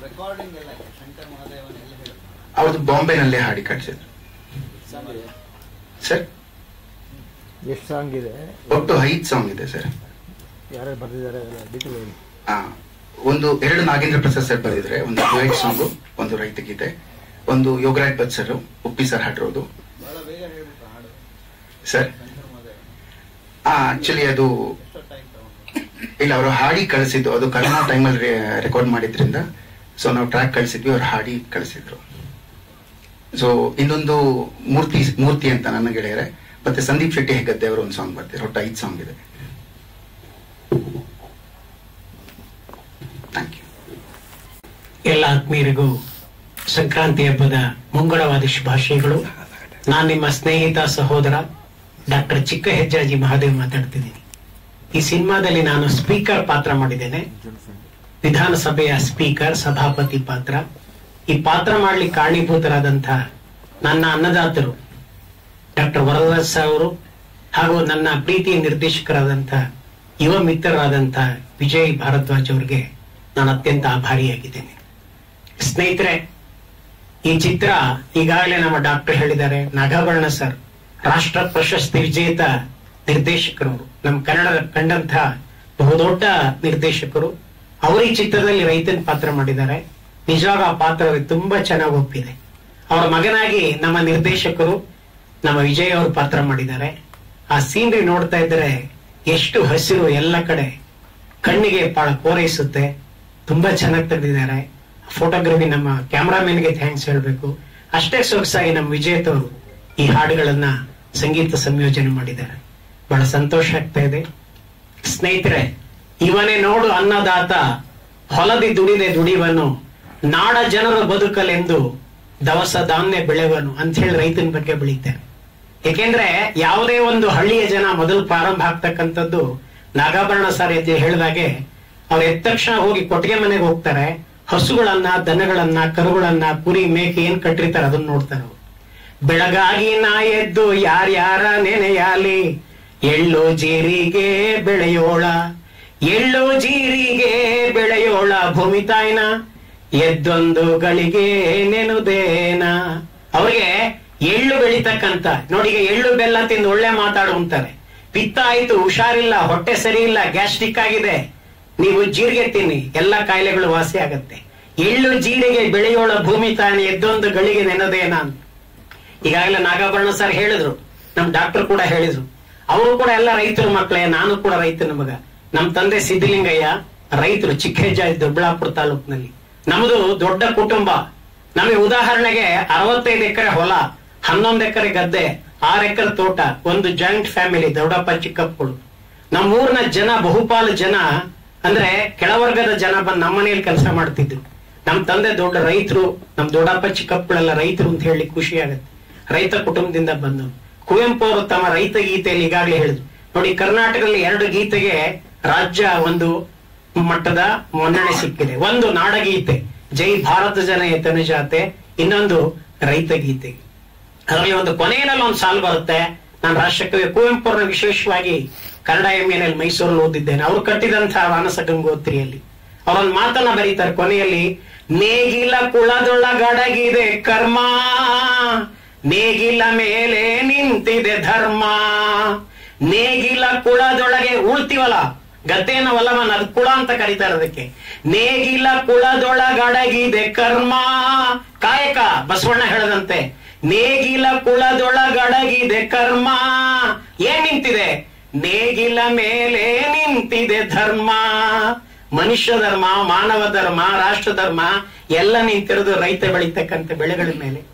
ಅವ್ರದ್ದು ಬಾಂಬೆನಲ್ಲೇ ಹಾಡಿ ಕಟ್ಸಿದ್ರು ಸರ್. ಎಷ್ಟು ಸಾಂಗ್ ಇದೆ? ಒಟ್ಟು ಐದು ಸಾಂಗ್ ಇದೆ ಸರ್. ಯಾರು ಬರ್ದಿದ್ದಾರೆ? ಒಂದು ಎರಡು ನಾಗೇಂದ್ರ ಪ್ರಸಾದ್ ಸರ್ ಬರೆದಿದ್ರೆ, ಒಂದು ಡ್ಯುಯೆಟ್ ಸಾಂಗು, ಒಂದು ರೈತ ಗೀತೆ, ಒಂದು ಯೋಗರಾಜ್ ಭಟ್ ಸರ್, ಉಪ್ಪಿ ಸರ್ ಹಾಡಿರೋದು ಸರ್. ಆಕ್ಚುಲಿ ಅದು ಇಲ್ಲ, ಅವರು ಹಾಡಿ ಕಳಿಸಿದ್ದು, ಅದು ಕರೋನಾ ಟೈಮಲ್ಲಿ ರೆಕಾರ್ಡ್ ಮಾಡಿದ್ರಿಂದ ಸೊ ನಾವು ಟ್ರ್ಯಾಕ್ ಕಳಿಸಿದ್ವಿ, ಅವ್ರು ಹಾಡಿ ಕಳಿಸಿದ್ರು. ಸೊ ಇನ್ನೊಂದು ಮೂರ್ತಿ ಮೂರ್ತಿ ಅಂತ ನನ್ನ ಗೆಳೆಯರೆ, ಮತ್ತೆ ಸಂದೀಪ್ ಶೆಟ್ಟಿ ಹೆಗದ್ದೆ ಅವರು ಒಂದು ಸಾಂಗ್ ಬರ್ತಾರೆ. ಒಟ್ಟು ಐದು ಸಾಂಗ್ ಇದೆ. Thank you. ಎಲ್ಲ ಆತ್ಮೀಯರಿಗೂ ಸಂಕ್ರಾಂತಿ ಹಬ್ಬದ ಮುಂಗಡವಾದ ಶುಭಾಶಯಗಳು. ನಾನು ನಿಮ್ಮ ಸ್ನೇಹಿತ ಸಹೋದರ ಡಾಕ್ಟರ್ ಚಿಕ್ಕ ಹೆಜ್ಜಾಜಿ ಮಹಾದೇವ್ ಮಾತಾಡ್ತಿದ್ದೀನಿ. ಈ ಸಿನಿಮಾದಲ್ಲಿ ನಾನು ಸ್ಪೀಕರ್ ಪಾತ್ರ ಮಾಡಿದ್ದೇನೆ, ವಿಧಾನಸಭೆಯ ಸ್ಪೀಕರ್, ಸಭಾಪತಿ ಪಾತ್ರ. ಈ ಪಾತ್ರ ಮಾಡ್ಲಿಕ್ಕೆ ಕಾರಣೀಭೂತರಾದಂಥ ನನ್ನ ಅನ್ನದಾತರು ಡಾಕ್ಟರ್ ವರದರಾಜ್ ಅವರು ಹಾಗೂ ನನ್ನ ಪ್ರೀತಿಯ ನಿರ್ದೇಶಕರಾದಂಥ ಯುವ ಮಿತ್ರರಾದಂಥ ವಿಜಯ್ ಭಾರದ್ವಾಜ್ ಅವರಿಗೆ ನಾನು ಅತ್ಯಂತ ಆಭಾರಿಯಾಗಿದ್ದೇನೆ. ಸ್ನೇಹಿತರೆ, ಈ ಚಿತ್ರ ಈಗಾಗಲೇ ನಮ್ಮ ಡಾಕ್ಟರ್ ಹೇಳಿದ್ದಾರೆ, ನಾಗಾಭರಣ ಸರ್ ರಾಷ್ಟ್ರ ಪ್ರಶಸ್ತಿ ವಿಜೇತ ನಿರ್ದೇಶಕರು, ನಮ್ಮ ಕನ್ನಡ ಕಂಡಂಥ ಬಹುದೊಡ್ಡ ನಿರ್ದೇಶಕರು. ಅವರು ಈ ಚಿತ್ರದಲ್ಲಿ ರೈತನ ಪಾತ್ರ ಮಾಡಿದ್ದಾರೆ. ನಿಜವಾಗ ಆ ಪಾತ್ರ ಅವರಿಗೆ ತುಂಬಾ ಚೆನ್ನಾಗಿ ಒಪ್ಪಿದೆ. ಅವರ ಮಗನಾಗಿ ನಮ್ಮ ನಿರ್ದೇಶಕರು ನಮ್ಮ ವಿಜಯ್ ಅವರು ಪಾತ್ರ ಮಾಡಿದ್ದಾರೆ. ಆ ಸೀನರಿ ನೋಡ್ತಾ ಇದ್ರೆ ಎಷ್ಟು ಹಸಿರು, ಎಲ್ಲ ಕಡೆ ಕಣ್ಣಿಗೆ ಪಾಳ ಪೂರೈಸುತ್ತೆ. ತುಂಬಾ ಚೆನ್ನಾಗಿ ತೆಗೆದಿದ್ದಾರೆ. ಫೋಟೋಗ್ರಫಿ ನಮ್ಮ ಕ್ಯಾಮ್ರಾಮನ್ಗೆ ಥ್ಯಾಂಕ್ಸ್ ಹೇಳ್ಬೇಕು. ಅಷ್ಟೇ ಸೊಗಸಾಗಿ ನಮ್ಮ ವಿಜೇತ್ ಅವರು ಈ ಹಾಡುಗಳನ್ನ ಸಂಗೀತ ಸಂಯೋಜನೆ ಮಾಡಿದ್ದಾರೆ. ಬಹಳ ಸಂತೋಷ ಆಗ್ತಾ ಇದೆ. ಸ್ನೇಹಿತರೆ, ಇವನೇ ನೋಡು ಅನ್ನದಾತ, ಹೊಲದಿ ದುಡಿದೆ ದುಡಿವನು, ನಾಡ ಜನರ ಬದುಕಲೆಂದು ದವಸ ಧಾನ್ಯ ಬೆಳೆವನು ಅಂತ ಹೇಳಿ ರೈತನ ಬಗ್ಗೆ ಬೆಳೀತಾರೆ. ಯಾಕೆಂದ್ರೆ ಯಾವುದೇ ಒಂದು ಹಳ್ಳಿಯ ಜನ ಮೊದಲು ಪ್ರಾರಂಭ ಆಗ್ತಕ್ಕಂಥದ್ದು ನಾಗಾಭರಣ ಸರ್ ಎದ್ದು ಹೇಳಿದಾಗೆ, ಅವ್ರು ಎದ್ದ ತಕ್ಷಣ ಹೋಗಿ ಕೊಟ್ಟಿಗೆ ಮನೆಗೆ ಹೋಗ್ತಾರೆ. ಹಸುಗಳನ್ನ, ದನಗಳನ್ನ, ಕರುಗಳನ್ನ, ಕುರಿ, ಮೇಕೆ ಏನ್ ಕಟ್ಟಿರ್ತಾರೆ ಅದನ್ನ ನೋಡ್ತಾರೆ. ಬೆಳಗಾಗಿ ನಾ ಎದ್ದು ಯಾರ್ಯಾರ ನೆನೆಯಾಲಿ, ಎಳ್ಳು ಜೀರಿಗೆ ಬೆಳೆಯೋಳ, ಎಳ್ಳು ಜೀರಿಗೆ ಬೆಳೆಯೋಳ ಭೂಮಿ ತಾಯಿನ, ಎದ್ದೊಂದು ಗಳಿಗೆ ನೆನುದೇನ. ಅವ್ರಿಗೆ ಎಳ್ಳು ಬೆಳಿತಕ್ಕಂತ ನೋಡಿ, ಈಗ ಎಳ್ಳು ಬೆಲ್ಲ ತಿಂದು ಒಳ್ಳೆ ಮಾತಾಡು ಅಂತಾರೆ. ಪಿತ್ತ ಆಯ್ತು, ಹುಷಾರಿಲ್ಲ, ಹೊಟ್ಟೆ ಸರಿ ಇಲ್ಲ, ಗ್ಯಾಸ್ಟ್ರಿಕ್ ಆಗಿದೆ, ನೀವು ಜೀರಿಗೆ ತಿನ್ನಿ, ಎಲ್ಲ ಕಾಯಿಲೆಗಳು ವಾಸಿ ಆಗತ್ತೆ. ಎಳ್ಳು ಜೀರಿಗೆ ಬೆಳೆಯೋಳ ಭೂಮಿ ತಾಯಿನ, ಎದ್ದೊಂದು ಗಳಿಗೆ ನೆನದೇನ ಅಂತ ಈಗಾಗಲೇ ನಾಗಾಭರಣ ಸರ್ ಹೇಳಿದ್ರು, ನಮ್ ಡಾಕ್ಟರ್ ಕೂಡ ಹೇಳಿದ್ರು. ಅವರು ಕೂಡ ಎಲ್ಲ ರೈತರ ಮಕ್ಕಳೇ, ನಾನು ಕೂಡ ರೈತನ ಮಗ. ನಮ್ ತಂದೆ ಸಿದ್ದಲಿಂಗಯ್ಯ ರೈತರು, ಚಿಕ್ಕ ಹೆಜ್ಜಾಜಿ ದೊಡ್ಡಬಳ್ಳಾಪುರ ತಾಲೂಕಿನಲ್ಲಿ. ನಮ್ದು ದೊಡ್ಡ ಕುಟುಂಬ. ನಮಗೆ ಉದಾಹರಣೆಗೆ ಅರವತ್ತೈದು ಎಕರೆ ಹೊಲ, ಹನ್ನೊಂದು ಎಕರೆ ಗದ್ದೆ, ಆರು ಎಕರೆ ತೋಟ, ಒಂದು ಜಾಯಿಂಟ್ ಫ್ಯಾಮಿಲಿ, ದೊಡ್ಡಪ್ಪ ಚಿಕ್ಕಪ್ಪಗಳು. ನಮ್ಮೂರಿನ ಜನ, ಬಹುಪಾಲು ಜನ ಅಂದ್ರೆ ಕೆಳವರ್ಗದ ಜನ ಬಂದು ನಮ್ಮ ಮನೆಯಲ್ಲಿ ಕೆಲಸ ಮಾಡ್ತಿದ್ರು. ನಮ್ ತಂದೆ ದೊಡ್ಡ ರೈತರು, ನಮ್ ದೊಡ್ಡಪ್ಪ ಚಿಕ್ಕಪ್ಪಗಳೆಲ್ಲ ರೈತರು ಅಂತ ಹೇಳಿ ಖುಷಿ ಆಗತ್ತೆ. ರೈತ ಕುಟುಂಬದಿಂದ ಬಂದು ಕುವೆಂಪು ಅವರು ತಮ್ಮ ರೈತ ಗೀತೆಯಲ್ಲಿ ಈಗಾಗಲೇ ಹೇಳಿದ್ರು ನೋಡಿ, ಕರ್ನಾಟಕದಲ್ಲಿ ಎರಡು ಗೀತೆಗೆ ರಾಜ್ಯ ಒಂದು ಮಟ್ಟದ ಮನ್ನಣೆ ಸಿಕ್ಕಿದೆ. ಒಂದು ನಾಡಗೀತೆ ಜೈ ಭಾರತ ಜನ ತನುಜಾತೆ, ಇನ್ನೊಂದು ರೈತ ಗೀತೆ. ಅದರಲ್ಲಿ ಒಂದು ಕೊನೆಯಲ್ಲಿ ಒಂದು ಸಾಲು ಬರುತ್ತೆ. ನಾನು ರಾಷ್ಟ್ರಕವಿ ಕುವೆಂಪು ಅವರನ್ನ ವಿಶೇಷವಾಗಿ ಕನ್ನಡ ಎಂ ಎನ್ ಎಲ್ ಮೈಸೂರಲ್ಲಿ ಓದಿದ್ದೇನೆ. ಅವರು ಕಟ್ಟಿದಂತಹ ಮಾನಸ ಗಂಗೋತ್ರಿಯಲ್ಲಿ ಅವರೊಂದು ಮಾತನ್ನ ಬರೀತಾರೆ ಕೊನೆಯಲ್ಲಿ, ನೇಗಿಲ ಕುಳದೊಳಗಡಗಿದೆ ಕರ್ಮ, ನೇಗಿಲ ಮೇಲೆ ನಿಂತಿದೆ ಧರ್ಮ. ನೇಗಿಲ ಕುಳದೊಳಗೆ ಉಳ್ತೀವಲ್ಲ, ಗದ್ದೆನ ಹೊಲವನ್ನ, ಅದು ಕುಳ ಅಂತ ಕರೀತಾರೆ ಅದಕ್ಕೆ. ನೇಗಿಲ ಕುಳದೊಳಗಡಗಿದೆ ಕರ್ಮ, ಕಾಯಕ ಬಸವಣ್ಣ ಹೇಳದಂತೆ. ನೇಗಿಲ ಕುಳದೊಳಗಡಗಿದೆ ಕರ್ಮ, ಏನ್ ನಿಂತಿದೆ? ನೇಗಿಲ ಮೇಲೆ ನಿಂತಿದೆ ಧರ್ಮ. ಮನುಷ್ಯ ಧರ್ಮ, ಮಾನವ ಧರ್ಮ, ರಾಷ್ಟ್ರ ಧರ್ಮ ಎಲ್ಲ ನಿಂತಿರೋದು ರೈತ ಬೆಳೀತಕ್ಕಂಥ ಬೆಳೆಗಳ ಮೇಲೆ.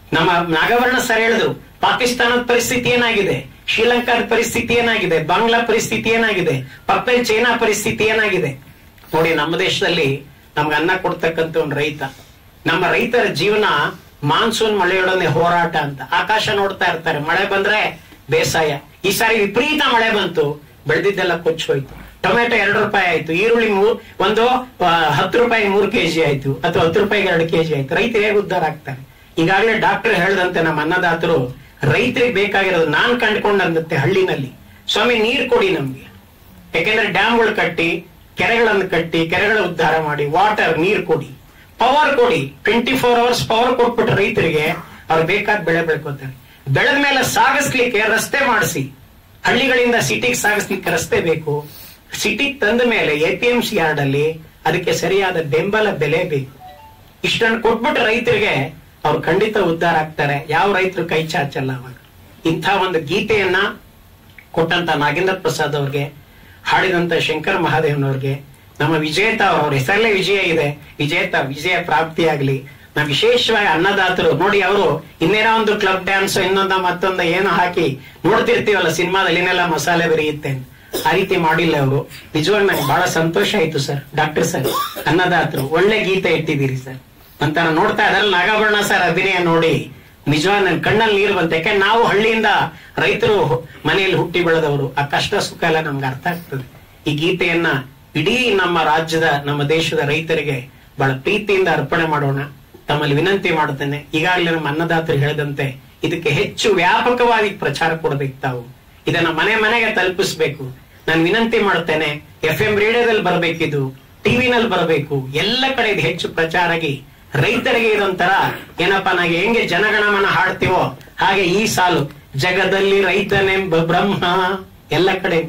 ನಮ್ಮ ನಾಗವರ್ಣ ಸರ್ ಹೇಳಿದ್ರು, ಪಾಕಿಸ್ತಾನದ ಪರಿಸ್ಥಿತಿ ಏನಾಗಿದೆ, ಶ್ರೀಲಂಕಾದ ಪರಿಸ್ಥಿತಿ ಏನಾಗಿದೆ, ಬಾಂಗ್ಲಾ ಪರಿಸ್ಥಿತಿ ಏನಾಗಿದೆ, ಪಕ್ಕದಲ್ಲಿ ಚೈನಾ ಪರಿಸ್ಥಿತಿ ಏನಾಗಿದೆ. ನೋಡಿ, ನಮ್ಮ ದೇಶದಲ್ಲಿ ನಮ್ಗೆ ಅನ್ನ ಕೊಡ್ತಕ್ಕಂಥ ಒಂದು ರೈತ, ನಮ್ಮ ರೈತರ ಜೀವನ ಮಾನ್ಸೂನ್ ಮಳೆಯೊಡನೆ ಹೋರಾಟ ಅಂತ. ಆಕಾಶ ನೋಡ್ತಾ ಇರ್ತಾರೆ, ಮಳೆ ಬಂದ್ರೆ ಬೇಸಾಯ. ಈ ಸಾರಿ ವಿಪರೀತ ಮಳೆ ಬಂತು, ಬೆಳೆದಿದ್ದೆಲ್ಲ ಕೊಚ್ಚೋಯ್ತು. ಟೊಮೆಟೊ ಎರಡು ರೂಪಾಯಿ ಆಯ್ತು, ಈರುಳ್ಳಿ ಮೂರ್ ಒಂದು ಹತ್ತು ರೂಪಾಯಿ ಮೂರು ಕೆಜಿ ಆಯ್ತು, ಅಥವಾ ಹತ್ತು ರೂಪಾಯಿಗೆ ಎರಡು ಕೆಜಿ ಆಯ್ತು. ರೈತರು ಹೇಗೆ ಉದ್ಧಾರ ಆಗ್ತಾರೆ? ಈಗಾಗಲೇ ಡಾಕ್ಟರ್ ಹೇಳ್ದಂತೆ ನಮ್ಮ ಅನ್ನದಾತರು ರೈತರಿಗೆ ಬೇಕಾಗಿರೋದು ನಾನ್ ಕಂಡುಕೊಂಡಂತೆ ಹಳ್ಳಿನಲ್ಲಿ, ಸ್ವಾಮಿ ನೀರ್ ಕೊಡಿ ನಮ್ಗೆ. ಯಾಕೆಂದ್ರೆ ಡ್ಯಾಮ್ಗಳು ಕಟ್ಟಿ, ಕೆರೆಗಳನ್ನು ಕಟ್ಟಿ, ಕೆರೆಗಳ ಉದ್ಧಾರ ಮಾಡಿ, ವಾಟರ್ ನೀರ್ ಕೊಡಿ, ಪವರ್ ಕೊಡಿ. ಟ್ವೆಂಟಿ ಫೋರ್ ಅವರ್ಸ್ ಪವರ್ ಕೊಟ್ಬಿಟ್ಟು ರೈತರಿಗೆ ಅವ್ರು ಬೇಕಾದ ಬೆಳೆ ಬೆಳ್ಕೋತಾರೆ. ಬೆಳೆದ ಮೇಲೆ ಸಾಗಿಸ್ಲಿಕ್ಕೆ ರಸ್ತೆ ಮಾಡಿಸಿ, ಹಳ್ಳಿಗಳಿಂದ ಸಿಟಿಗೆ ಸಾಗಿಸ್ಲಿಕ್ಕೆ ರಸ್ತೆ ಬೇಕು. ಸಿಟಿಗೆ ತಂದ ಮೇಲೆ A P M C yard ಅಲ್ಲಿ ಅದಕ್ಕೆ ಸರಿಯಾದ ಬೆಂಬಲ ಬೆಲೆ ಬೇಕು. ಇಷ್ಟನ್ನು ಕೊಟ್ಬಿಟ್ಟು ರೈತರಿಗೆ ಅವ್ರು ಖಂಡಿತ ಉದ್ಧಾರ ಆಗ್ತಾರೆ. ಯಾವ ರೈತರು ಕೈ ಚಾಚಲ್ಲ ಅವಾಗ. ಇಂಥ ಒಂದು ಗೀತೆಯನ್ನ ಕೊಟ್ಟಂತ ನಾಗೇಂದ್ರ ಪ್ರಸಾದ್ ಅವ್ರಿಗೆ, ಹಾಡಿದಂತ ಶಂಕರ್ ಮಹಾದೇವನವ್ರಿಗೆ, ನಮ್ಮ ವಿಜೇತ ಅವ್ರ ಹೆಸರಲ್ಲೇ ವಿಜಯ ಇದೆ, ವಿಜೇತ ವಿಜಯ ಪ್ರಾಪ್ತಿಯಾಗ್ಲಿ. ನಾವು ವಿಶೇಷವಾಗಿ ಅನ್ನದಾತರು ನೋಡಿ, ಅವರು ಇನ್ನೇನೋ ಒಂದು ಕ್ಲಬ್ ಡ್ಯಾನ್ಸ್ ಇನ್ನೊಂದ ಮತ್ತೊಂದ ಏನೋ ಹಾಕಿ ನೋಡ್ತಿರ್ತೀವಲ್ಲ ಸಿನಿಮಾದಲ್ಲಿ, ಇನ್ನೆಲ್ಲ ಮಸಾಲೆ ಬೆರೆಯುತ್ತೆ, ಆ ರೀತಿ ಮಾಡಿಲ್ಲ ಅವರು. ನಿಜವಾಗಿ ನಂಗೆ ಬಹಳ ಸಂತೋಷ ಆಯ್ತು ಸರ್. ಡಾಕ್ಟರ್ ಸರ್, ಅನ್ನದಾತರು ಒಳ್ಳೆ ಗೀತೆ ಇಟ್ಟಿದ್ದೀರಿ ಸರ್ ಅಂತ ನಾನು ನೋಡ್ತಾ ಅದ್ರಲ್ಲಿ ನಾಗಾಭರಣ ಸರ್ ಅಭಿನಯ ನೋಡಿ ನಿಜವಾಗಿ ನನ್ ಕಣ್ಣಲ್ಲಿ ನೀರು ಬಂತು. ಯಾಕಂದ್ರೆ ನಾವು ಹಳ್ಳಿಯಿಂದ ರೈತರು ಮನೆಯಲ್ಲಿ ಹುಟ್ಟಿ ಬೆಳೆದವರು, ಆ ಕಷ್ಟ ಸುಖ ಎಲ್ಲ ನಮ್ಗೆ ಅರ್ಥ ಆಗ್ತದೆ. ಈ ಗೀತೆಯನ್ನ ಇಡೀ ನಮ್ಮ ರಾಜ್ಯದ, ನಮ್ಮ ದೇಶದ ರೈತರಿಗೆ ಬಹಳ ಪ್ರೀತಿಯಿಂದ ಅರ್ಪಣೆ ಮಾಡೋಣ. ತಮ್ಮಲ್ಲಿ ವಿನಂತಿ ಮಾಡುತ್ತೇನೆ, ಈಗಾಗಲೇ ನಮ್ಮ ಅನ್ನದಾತರು ಹೇಳಿದಂತೆ ಇದಕ್ಕೆ ಹೆಚ್ಚು ವ್ಯಾಪಕವಾಗಿ ಪ್ರಚಾರ ಕೊಡಬೇಕು. ತಾವು ಇದನ್ನ ಮನೆ ಮನೆಗೆ ತಲುಪಿಸ್ಬೇಕು. ನಾನು ವಿನಂತಿ ಮಾಡುತ್ತೇನೆ, ಎಫ್ ಎಂ ರೇಡಿಯೋದಲ್ಲಿ ಬರಬೇಕಿದು, ಟಿವಿನಲ್ಲಿ ಬರಬೇಕು, ಎಲ್ಲ ಕಡೆ ಇದು ಹೆಚ್ಚು ಪ್ರಚಾರ ಆಗಿ ರೈತರಿಗೆ ಇದೊಂಥರ ಏನಪ್ಪಾ, ನಾಗೆ ಹೆಂಗೆ ಜನಗಣಮನ ಹಾಡ್ತೀವೋ ಹಾಗೆ ಈ ಸಾಲು ಜಗದಲ್ಲಿ ರೈತನೆಂಬ ಬ್ರಹ್ಮ ಎಲ್ಲ ಕಡೆ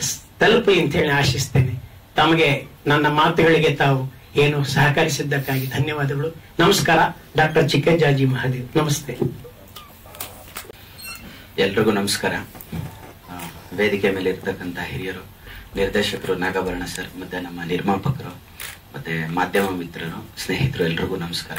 ತಲುಪಿ ಅಂತ ಹೇಳಿ ಆಶಿಸ್ತೇನೆ. ತಮಗೆ ನನ್ನ ಮಾತುಗಳಿಗೆ ತಾವು ಏನು ಸಹಕರಿಸಿದ್ದಕ್ಕಾಗಿ ಧನ್ಯವಾದಗಳು. ನಮಸ್ಕಾರ. ಡಾಕ್ಟರ್ ಚಿಕ್ಕಜ್ಜಾಜಿ ಮಹಾದೇವ್. ನಮಸ್ತೆ. ಎಲ್ರಿಗೂ ನಮಸ್ಕಾರ. ವೇದಿಕೆ ಮೇಲೆ ಇರ್ತಕ್ಕಂಥ ಹಿರಿಯರು, ನಿರ್ದೇಶಕರು ನಾಗಾಭರಣ ಸರ್, ಮತ್ತೆ ನಮ್ಮ ನಿರ್ಮಾಪಕರು, ಮತ್ತೆ ಮಾಧ್ಯಮ ಮಿತ್ರರು, ಸ್ನೇಹಿತರು, ಎಲ್ರಿಗೂ ನಮಸ್ಕಾರ.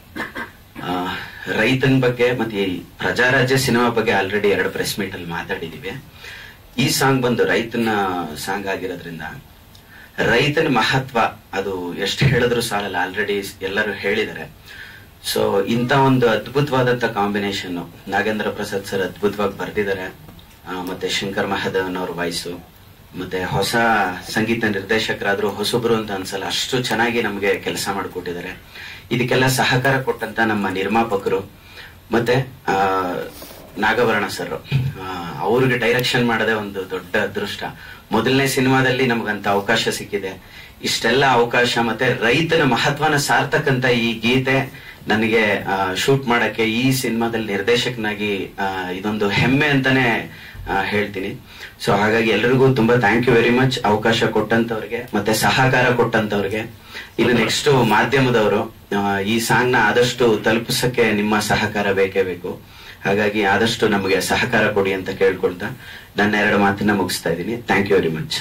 ರೈತನ ಬಗ್ಗೆ ಮತ್ತೆ ಈ ಪ್ರಜಾರಾಜ್ಯ ಸಿನಿಮಾ ಬಗ್ಗೆ ಆಲ್ರೆಡಿ ಎರಡು ಪ್ರೆಸ್ ಮೀಟ್ ಅಲ್ಲಿ ಮಾತಾಡಿದೀವಿ. ಈ ಸಾಂಗ್ ಬಂದು ರೈತನ ಸಾಂಗ್ ಆಗಿರೋದ್ರಿಂದ ರೈತನ ಮಹತ್ವ ಅದು ಎಷ್ಟು ಹೇಳಿದ್ರು ಸಾಲಲ್ಲ, ಆಲ್ರೆಡಿ ಎಲ್ಲರೂ ಹೇಳಿದ್ದಾರೆ. ಸೊ ಇಂಥ ಒಂದು ಅದ್ಭುತವಾದಂತ ಕಾಂಬಿನೇಷನ್ ನಾಗೇಂದ್ರ ಪ್ರಸಾದ್ ಸರ್ ಅದ್ಭುತವಾಗಿ ಬರೆದಿದ್ದಾರೆ. ಮತ್ತೆ ಶಂಕರ್ ಮಹಾದೇವನ್ ಅವ್ರ ವಾಯ್ಸು, ಮತ್ತೆ ಹೊಸ ಸಂಗೀತ ನಿರ್ದೇಶಕರಾದ್ರು ಹೊಸಬ್ರು ಅಂತ ಅನ್ಸಲ್ಲ, ಅಷ್ಟು ಚೆನ್ನಾಗಿ ನಮ್ಗೆ ಕೆಲಸ ಮಾಡಿಕೊಟ್ಟಿದ್ದಾರೆ. ಇದಕ್ಕೆಲ್ಲ ಸಹಕಾರ ಕೊಟ್ಟಂತ ನಮ್ಮ ನಿರ್ಮಾಪಕರು ಮತ್ತೆ ಆ ನಾಗಾಭರಣ ಸರ್, ಅವ್ರಿಗೆ ಡೈರೆಕ್ಷನ್ ಮಾಡದೆ ಒಂದು ದೊಡ್ಡ ಅದೃಷ್ಟ. ಮೊದಲನೇ ಸಿನಿಮಾದಲ್ಲಿ ನಮ್ಗಂತ ಅವಕಾಶ ಸಿಕ್ಕಿದೆ. ಇಷ್ಟೆಲ್ಲ ಅವಕಾಶ ಮತ್ತೆ ರೈತನ ಮಹತ್ವನ ಸಾರ್ತಕ್ಕಂತ ಈ ಗೀತೆ ನನಗೆ ಶೂಟ್ ಮಾಡಕ್ಕೆ ಈ ಸಿನಿಮಾದಲ್ಲಿ ನಿರ್ದೇಶಕನಾಗಿ ಇದೊಂದು ಹೆಮ್ಮೆ ಅಂತಾನೆ ಹೇಳ್ತೀನಿ. ಸೊ ಹಾಗಾಗಿ ಎಲ್ರಿಗೂ ತುಂಬಾ ಥ್ಯಾಂಕ್ ಯು ವೆರಿ ಮಚ್, ಅವಕಾಶ ಕೊಟ್ಟಂತವ್ರಿಗೆ ಮತ್ತೆ ಸಹಕಾರ ಕೊಟ್ಟಂತವ್ರಿಗೆ. ಇನ್ನು ನೆಕ್ಸ್ಟ್ ಮಾಧ್ಯಮದವರು ಈ ಸಾಂಗ್ ನ ಆದಷ್ಟು ತಲುಪಿಸಕ್ಕೆ ನಿಮ್ಮ ಸಹಕಾರ ಬೇಕೇ ಬೇಕು. ಹಾಗಾಗಿ ಆದಷ್ಟು ನಮಗೆ ಸಹಕಾರ ಕೊಡಿ ಅಂತ ಕೇಳ್ಕೊಳ್ತಾ ನನ್ನ ಎರಡು ಮಾತನ್ನ ಮುಗಿಸ್ತಾ ಇದ್ದೀನಿ. Thank you very much.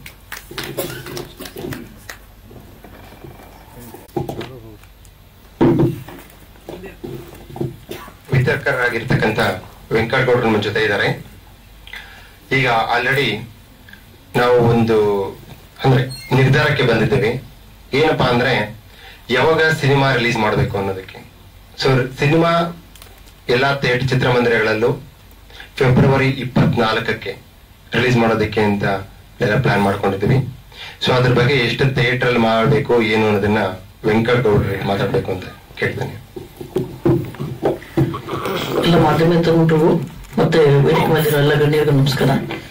ವಿತರಕರಾಗಿರ್ತಕ್ಕಂಥ ವೆಂಕಟಗೌಡರು ನಮ್ಮ ಜೊತೆ ಇದ್ದಾರೆ. ಈಗ ಆಲ್ರೆಡಿ ನಾವು ಒಂದು ಅಂದ್ರೆ ನಿರ್ಧಾರಕ್ಕೆ ಬಂದಿದ್ದೇವೆ. ಏನಪ್ಪಾ ಅಂದ್ರೆ ಯಾವಾಗ ಸಿನಿಮಾ ರಿಲೀಸ್ ಮಾಡಬೇಕು ಅನ್ನೋದಕ್ಕೆ. ಸೊ ಸಿನಿಮಾ ಎಲ್ಲಾ ಥಿಯೇಟರ್ ಚಿತ್ರಮಂದಿರಗಳಲ್ಲೂ ಫೆಬ್ರವರಿ ಇಪ್ಪತ್ನಾಲ್ಕಕ್ಕೆ ರಿಲೀಸ್ ಮಾಡೋದಕ್ಕೆ ಅಂತ ಎಲ್ಲ ಪ್ಲಾನ್ ಮಾಡ್ಕೊಂಡಿದ್ದೀವಿ. ಸೊ ಅದ್ರ ಬಗ್ಗೆ ಎಷ್ಟು ಥಿಯೇಟರ್ ಅಲ್ಲಿ ಮಾಡಬೇಕು ಏನು ಅನ್ನೋದನ್ನ ವೆಂಕಟಗೌಡರು ಮಾತಾಡ್ಬೇಕು ಅಂತ ಕೇಳ್ತೇನೆ. ಎಲ್ಲ ಮಾಧ್ಯಮ ತಗೊಂಡ್ರು ಮತ್ತೆ ವೇದಿಕೆ ಮಾಡಿರೋ ಎಲ್ಲ ಗಣ್ಯರಿಗೂ ನಮಸ್ಕಾರ.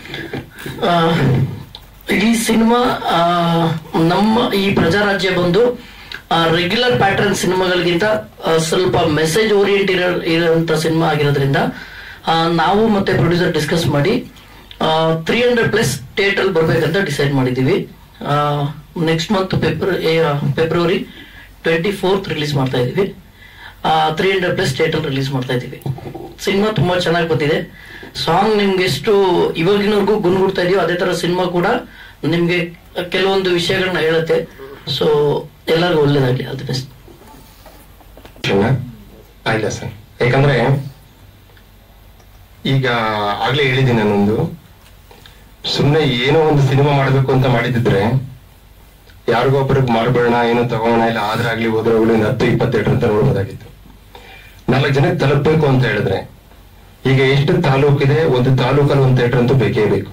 ಈ ಸಿನಿಮಾ ನಮ್ಮ ಈ ಪ್ರಜಾರಾಜ್ಯ ಬಂದು ರೆಗ್ಯುಲರ್ ಪ್ಯಾಟರ್ನ್ ಸಿನಿಮಾಗಳಿಗಿಂತ ಸ್ವಲ್ಪ ಮೆಸೇಜ್ ಓರಿಯೆಂಟ್ ಇರೋ ಇರೋಂಥ ಸಿನಿಮಾ ಆಗಿರೋದ್ರಿಂದ ನಾವು ಮತ್ತೆ ಪ್ರೊಡ್ಯೂಸರ್ ಡಿಸ್ಕಸ್ ಮಾಡಿ ತ್ರೀ ಹಂಡ್ರೆಡ್ ಪ್ಲಸ್ ಥಿಯೇಟರ್ ಬರ್ಬೇಕಂತ ಡಿಸೈಡ್ ಮಾಡಿದೀವಿ. Next month February February twenty fourth release ಮಾಡ್ತಾ ಇದೀವಿ. Three hundred plus theatre release ಮಾಡ್ತಾ ಇದೀವಿ. ಸಿನಿಮಾ ತುಂಬಾ ಚೆನ್ನಾಗಿ ಬಂದಿದೆ. ಸಾಂಗ್ ನಿಮ್ಗೆ ಎಷ್ಟು ಇವಾಗಿನವರೆಗೂ ಗುನ್ಗುಡ್ತಾ ಇದೆಯೋ ಅದೇ ತರ ಸಿನಿಮಾ ಕೂಡ ನಿಮ್ಗೆ ಕೆಲವೊಂದು ವಿಷಯಗಳನ್ನ ಹೇಳುತ್ತೆ. ಸೊ ಎಲ್ಲರಿಗೂ ಒಳ್ಳೇದಾಗ್ಲಿ. All the best. ಆಯ್ತಾ ಸರ್? ಯಾಕಂದ್ರೆ ಈಗ ಆಗ್ಲೇ ಹೇಳಿದ್ದೀನಿ ನಾನೊಂದು, ಸುಮ್ಮನೆ ಏನೋ ಒಂದು ಸಿನಿಮಾ ಮಾಡ್ಬೇಕು ಅಂತ ಮಾಡಿದ್ರೆ ಯಾರಿಗೋ ಒಬ್ಬರಿಗೆ ಮಾಡ್ಬೇಡ, ಏನೋ ತಗೋಣ, ಇಲ್ಲ ಆದ್ರಾಗ್ಲಿ ಹೋದ್ರಾಗ್ಲಿ ಒಂದು ಹತ್ತು ಇಪ್ಪತ್ತೆರಡು ಅಂತ ನೋಡ್ಬೋದಾಗಿತ್ತು. ನಾಲ್ಕು ಜನಕ್ಕೆ ತಲುಪಬೇಕು ಅಂತ ಹೇಳಿದ್ರೆ ಈಗ ಎಷ್ಟು ತಾಲೂಕಿದೆ, ಒಂದು ತಾಲೂಕಲ್ಲಿ ಒಂದು ಥಿಯೇಟರ್ ಅಂತೂ ಬೇಕೇ ಬೇಕು.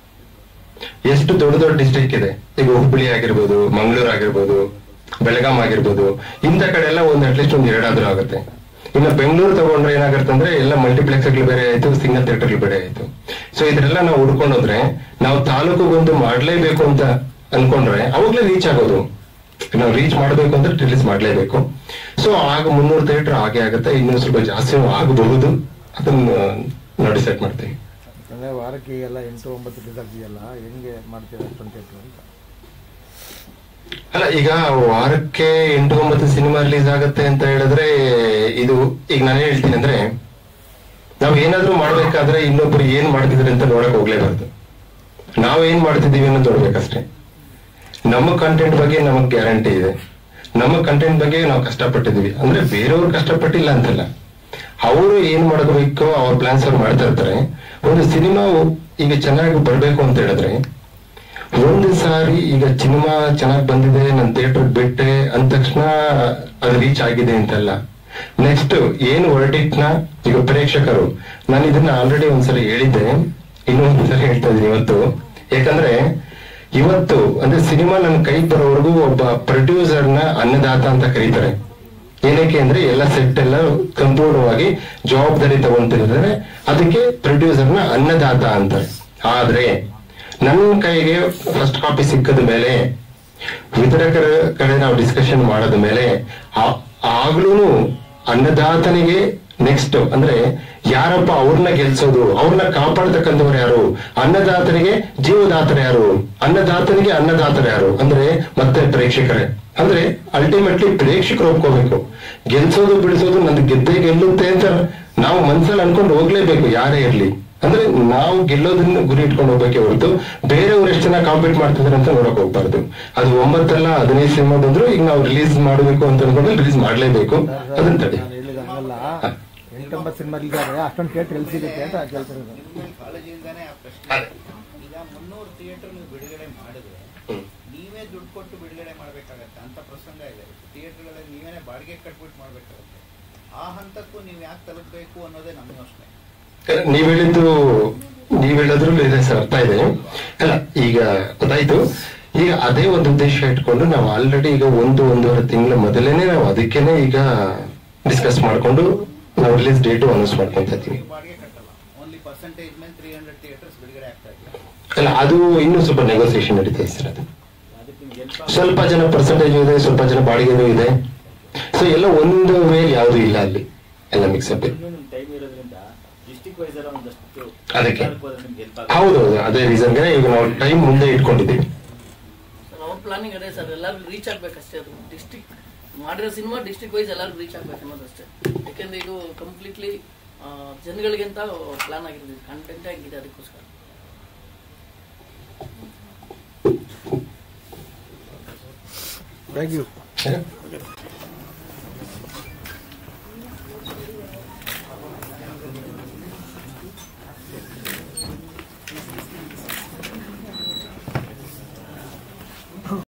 ಎಷ್ಟು ದೊಡ್ಡ ದೊಡ್ಡ ಡಿಸ್ಟ್ರಿಕ್ಟ್ ಇದೆ, ಈಗ ಹುಬ್ಬಳ್ಳಿ ಆಗಿರ್ಬೋದು, ಮಂಗಳೂರು ಆಗಿರ್ಬೋದು, ಬೆಳಗಾಂ ಆಗಿರ್ಬೋದು, ಇಂಥ ಕಡೆ ಎಲ್ಲ ಒಂದು ಅಟ್ಲೀಸ್ಟ್ ಒಂದು ಎರಡಾದ್ರೂ ಆಗುತ್ತೆ. ಇನ್ನು ಬೆಂಗಳೂರು ತಗೊಂಡ್ರೆ ಏನಾಗುತ್ತೆ ಅಂದ್ರೆ ಎಲ್ಲ ಮಲ್ಟಿಪ್ಲೆಕ್ಸ್ಗಳು ಬೇರೆ ಆಯ್ತು, ಸಿಂಗಲ್ ಥಿಯೇಟರ್ಗಳು ಬೇರೆ ಆಯ್ತು. ಸೊ ಇದರೆಲ್ಲ ನಾವು ಹುಡ್ಕೊಂಡೋದ್ರೆ ನಾವು ತಾಲೂಕಿಗೊಂದು ಮಾಡ್ಲೇಬೇಕು ಅಂತ ಅನ್ಕೊಂಡ್ರೆ ಅವಾಗ್ಲೇ ರೀಚ್ ಆಗೋದು. ನಾವು ರೀಚ್ ಮಾಡ್ಬೇಕು ಅಂದ್ರೆ ರಿಲೀಸ್ ಮಾಡ್ಲೇಬೇಕು. ಸೊ ಆಗ ಮುನ್ನೂರು ಥಿಯೇಟರ್ ಹಾಗೆ ಆಗುತ್ತೆ, ಇನ್ನೂ ಸ್ವಲ್ಪ ಜಾಸ್ತಿ ಆಗಬಹುದು, ಅದನ್ನ ನಾವು ಡಿಸೈಡ್ ಮಾಡ್ತೀವಿ. ಅಂದ್ರೆ ವಾರಕ್ಕೆ ಎಲ್ಲ ಎಂಟು ಒಂಬತ್ತು ರಿಸಲ್ಟ್ ಇದೆಯಲ್ಲ, ಹೆಂಗೆ ಮಾಡ್ತೀರಾ ಅಷ್ಟೊಂದು ಥಿಯೇಟರ್ ಅಂತ? ಅಲ್ಲ, ಈಗ ವಾರಕ್ಕೆ ಎಂಟು ಒಂಬತ್ತು ಸಿನಿಮಾ ರಿಲೀಸ್ ಆಗುತ್ತೆ ಅಂತ ಹೇಳಿದ್ರೆ ಇದು ಈಗ ನಾನೇ ಹೇಳ್ತೀನಿ ಅಂದ್ರೆ ನಾವ್ ಏನಾದ್ರೂ ಮಾಡ್ಬೇಕಾದ್ರೆ ಇನ್ನೊಬ್ರು ಏನ್ ಮಾಡ್ತಿದ್ರೆ ಅಂತ ನೋಡಕ್ ಹೋಗ್ಲೇಬಾರ್ದು. ನಾವ್ ಏನ್ ಮಾಡ್ತಿದೀವಿ ಅನ್ನೋದು ನೋಡ್ಬೇಕಷ್ಟೇ. ನಮ್ಮ ಕಂಟೆಂಟ್ ಬಗ್ಗೆ ನಮಗ್ ಗ್ಯಾರಂಟಿ ಇದೆ, ನಮ್ಮ ಕಂಟೆಂಟ್ ಬಗ್ಗೆ ನಾವು ಕಷ್ಟಪಟ್ಟಿದೀವಿ ಅಂದ್ರೆ ಬೇರೆಯವ್ರು ಕಷ್ಟಪಟ್ಟಿಲ್ಲ ಅಂತಲ್ಲ, ಅವರು ಏನ್ ಮಾಡಬೇಕು ಅವ್ರ ಪ್ಲಾನ್ಸ್ ಅವ್ರು ಮಾಡ್ತಾ ಇರ್ತಾರೆ. ಒಂದು ಸಿನಿಮಾ ಈಗ ಚೆನ್ನಾಗಿ ಬರ್ಬೇಕು ಅಂತ ಹೇಳಿದ್ರೆ ಒಂದು ಸಾರಿ ಈಗ ಸಿನಿಮಾ ಚೆನ್ನಾಗಿ ಬಂದಿದೆ, ನನ್ನ ಥಿಯೇಟರ್ ಬಿಟ್ಟೆ ಅಂದ ತಕ್ಷಣ ಅದು ರೀಚ್ ಆಗಿದೆ ಅಂತಲ್ಲ. ನೆಕ್ಸ್ಟ್ ಏನು ವರ್ಡಿಕ್ಟ್ನ ಈಗ ಪ್ರೇಕ್ಷಕರು, ನಾನು ಇದನ್ನ ಆಲ್ರೆಡಿ ಒಂದ್ಸರಿ ಹೇಳಿದ್ದೆ, ಇನ್ನೊಂದ್ಸರಿ ಹೇಳ್ತಾ ಇದ್ದೀನಿ ಇವತ್ತು. ಯಾಕಂದ್ರೆ ಇವತ್ತು ಅಂದ್ರೆ ಸಿನಿಮಾ ನನ್ನ ಕೈಗೆ ಬರೋವರೆಗೂ ಒಬ್ಬ ಪ್ರೊಡ್ಯೂಸರ್ನ ಅನ್ನದಾತ ಅಂತ ಕರೀತಾರೆ. ಏನಕ್ಕೆ ಅಂದ್ರೆ ಎಲ್ಲ ಸೆಟ್ ಎಲ್ಲ ಸಂಪೂರ್ಣವಾಗಿ ಜವಾಬ್ದಾರಿ ತಗೊಂತಿರ್ತಾರೆ, ಅದಕ್ಕೆ ಪ್ರೊಡ್ಯೂಸರ್ನ ಅನ್ನದಾತ ಅಂತಾರೆ. ಆದ್ರೆ ನನ್ನ ಕೈಗೆ ಫಸ್ಟ್ ಕಾಪಿ ಸಿಕ್ಕದ ಮೇಲೆ ವಿತರಕರ ಕಡೆ ನಾವು ಡಿಸ್ಕಷನ್ ಮಾಡದ ಮೇಲೆ ಆಗ್ಲೂ ಅನ್ನದಾತನಿಗೆ ನೆಕ್ಸ್ಟ್ ಅಂದ್ರೆ ಯಾರಪ್ಪ ಅವ್ರನ್ನ ಗೆಲ್ಸೋದು, ಅವ್ರನ್ನ ಕಾಪಾಡ್ತಕ್ಕಂಥವ್ರು ಯಾರು, ಅನ್ನದಾತನಿಗೆ ಜೀವದಾತರು ಯಾರು, ಅನ್ನದಾತನಿಗೆ ಅನ್ನದಾತರು ಯಾರು ಅಂದ್ರೆ ಮತ್ತೆ ಪ್ರೇಕ್ಷಕರೇ. ಅಂದ್ರೆ ಅಲ್ಟಿಮೇಟ್ಲಿ ಪ್ರೇಕ್ಷಕರು ಒಪ್ಕೋಬೇಕು. ಗೆಲ್ಸೋದು ಬಿಡಿಸೋದು ನಂದು ಗೆದ್ದೇ ಗೆಲ್ಲುತ್ತೆ ಅಂತ ನಾವು ಮನ್ಸಲ್ಲಿ ಅನ್ಕೊಂಡು ಹೋಗ್ಲೇಬೇಕು, ಯಾರೇ ಇರ್ಲಿ. ಅಂದ್ರೆ ನಾವು ಗೆಲ್ಲೋದನ್ನ ಗುರಿ ಇಟ್ಕೊಂಡು ಹೋಗ್ಬೇಕೆ ಹೊರತು ಬೇರೆಯವ್ರು ಎಷ್ಟು ಜನ ಕಾಂಪೀಟ್ ಮಾಡ್ತಿದಾರೆ ಅಂತ ನೋಡಕ್ ಹೋಗ್ಬಾರ್ದು. ಅದು ಒಂಬತ್ತಲ್ಲ ಹದಿನೈದು ಸಿನಿಮಾ ಬಂದ್ರು ಈಗ ನಾವು ರಿಲೀಸ್ ಮಾಡಬೇಕು ಅಂತ ಅನ್ಕೊಂಡ್ರೆ ರಿಲೀಸ್ ಮಾಡ್ಲೇಬೇಕು. ಅದನ್ನ ತಡಿ ಹಂಗಲ್ಲ, ಎಂಟೊಂಬತ್ತು ಸಿನಿಮಾ ರಿಲೀಸ್ ಆದ್ರೆ ಅಷ್ಟೊಂದು ಥಿಯೇಟರ್ ಎಲ್ಲಿ ಸಿಗುತ್ತೆ ಅಂತ ಕೇಳ್ತಿರೋದು. ಈಗ ಮುನ್ನೂರು ಥಿಯೇಟರ್ ನೀವು ಬಿಡುಗಡೆ ಮಾಡಿದ್ರೆ ನೀವೇ ದುಡ್ಡು ಕೊಟ್ಟು ಬಿಡುಗಡೆ ಮಾಡ್ಬೇಕಾಗತ್ತೆ ಅಂತ ಪ್ರಸಂಗ ಇದೆ. ಥಿಯೇಟರ್ಗಳಲ್ಲಿ ನೀವೇನೆ ಬಾಡಿಗೆ ಕಟ್ಬಿಟ್ಟು ಮಾಡ್ಬೇಕಾಗತ್ತೆ. ಆ ಹಂತಕ್ಕೂ ನೀವು ಯಾಕೆ ತಲುಪಬೇಕು ಅನ್ನೋದೇ ನಮ್ಮ ಯೋಚನೆ. ನೀವ್ ಹೇಳಿದ್ದು ನೀವ್ ಹೇಳೋದ್ರಲ್ಲೂ ಇದೆ ಸರ್, ಅರ್ಥ ಇದೆ. ಅಲ್ಲ ಈಗ ಗೊತ್ತಾಯ್ತು. ಈಗ ಅದೇ ಒಂದು ಉದ್ದೇಶ ಇಟ್ಕೊಂಡು ನಾವು ಆಲ್ರೆಡಿ ಈಗ ಒಂದು ಒಂದೂವರೆ ತಿಂಗಳ ಮೊದಲೇನೆ ನಾವು ಅದಕ್ಕೇನೆ ಈಗ ಡಿಸ್ಕಸ್ ಮಾಡ್ಕೊಂಡು ನಾವು ರಿಲೀಸ್ ಡೇಟು ಅನೌನ್ಸ್ ಮಾಡ್ಕೊಂತ ಇದ್ದೀವಿ. ಅಲ್ಲ, ಅದು ಇನ್ನೂ ಸ್ವಲ್ಪ ನೆಗೋಸಿಯೇಷನ್ ನಡೀತಾ ಇದೆ ಸರ್. ಅದು ಸ್ವಲ್ಪ ಜನ ಪರ್ಸೆಂಟೇಜ್ ಇದೆ, ಸ್ವಲ್ಪ ಜನ ಬಾಡಿಗೆನೂ ಇದೆ. ಸೊ ಎಲ್ಲ ಒಂದು ವೇಲ್ ಯಾವುದು ಇಲ್ಲ ಅಲ್ಲಿ, ಎಲ್ಲ ಮಿಕ್ಸಪ್ ಇದೆ. ಅದಕ್ಕೆ ಹೌದೌದು, ಅದೇ ರೀಸನ್ಗೆ ಈಗ ನಾವು ಟೈಮ್ ಮುಂದೆ ಇಟ್ಕೊಂಡಿದ್ದೀವಿ. ಅವ್ರ ಪ್ಲಾನಿಂಗ್ ಅದೇ ಸರ್, ಎಲ್ಲರಿಗೂ ರೀಚ್ ಆಗ್ಬೇಕಷ್ಟೇ. ಅದು ಡಿಸ್ಟಿಕ್ ಮಾಡಿರೋ ಸಿನಿಮಾ ಡಿಸ್ಟಿಕ್ ವೈಸ್ ಎಲ್ಲರಿಗೂ ರೀಚ್ ಆಗ್ಬೇಕು ಅನ್ನೋದಷ್ಟೇ. ಯಾಕೆಂದ್ರೆ ಇದು ಕಂಪ್ಲೀಟ್ಲಿ ಜನಗಳಿಗಿಂತ ಪ್ಲಾನ್ ಆಗಿರೋದು, ಕಂಟೆಂಟ್ ಆಗಿದೆ, ಅದಕ್ಕೋಸ್ಕರ. Thank you.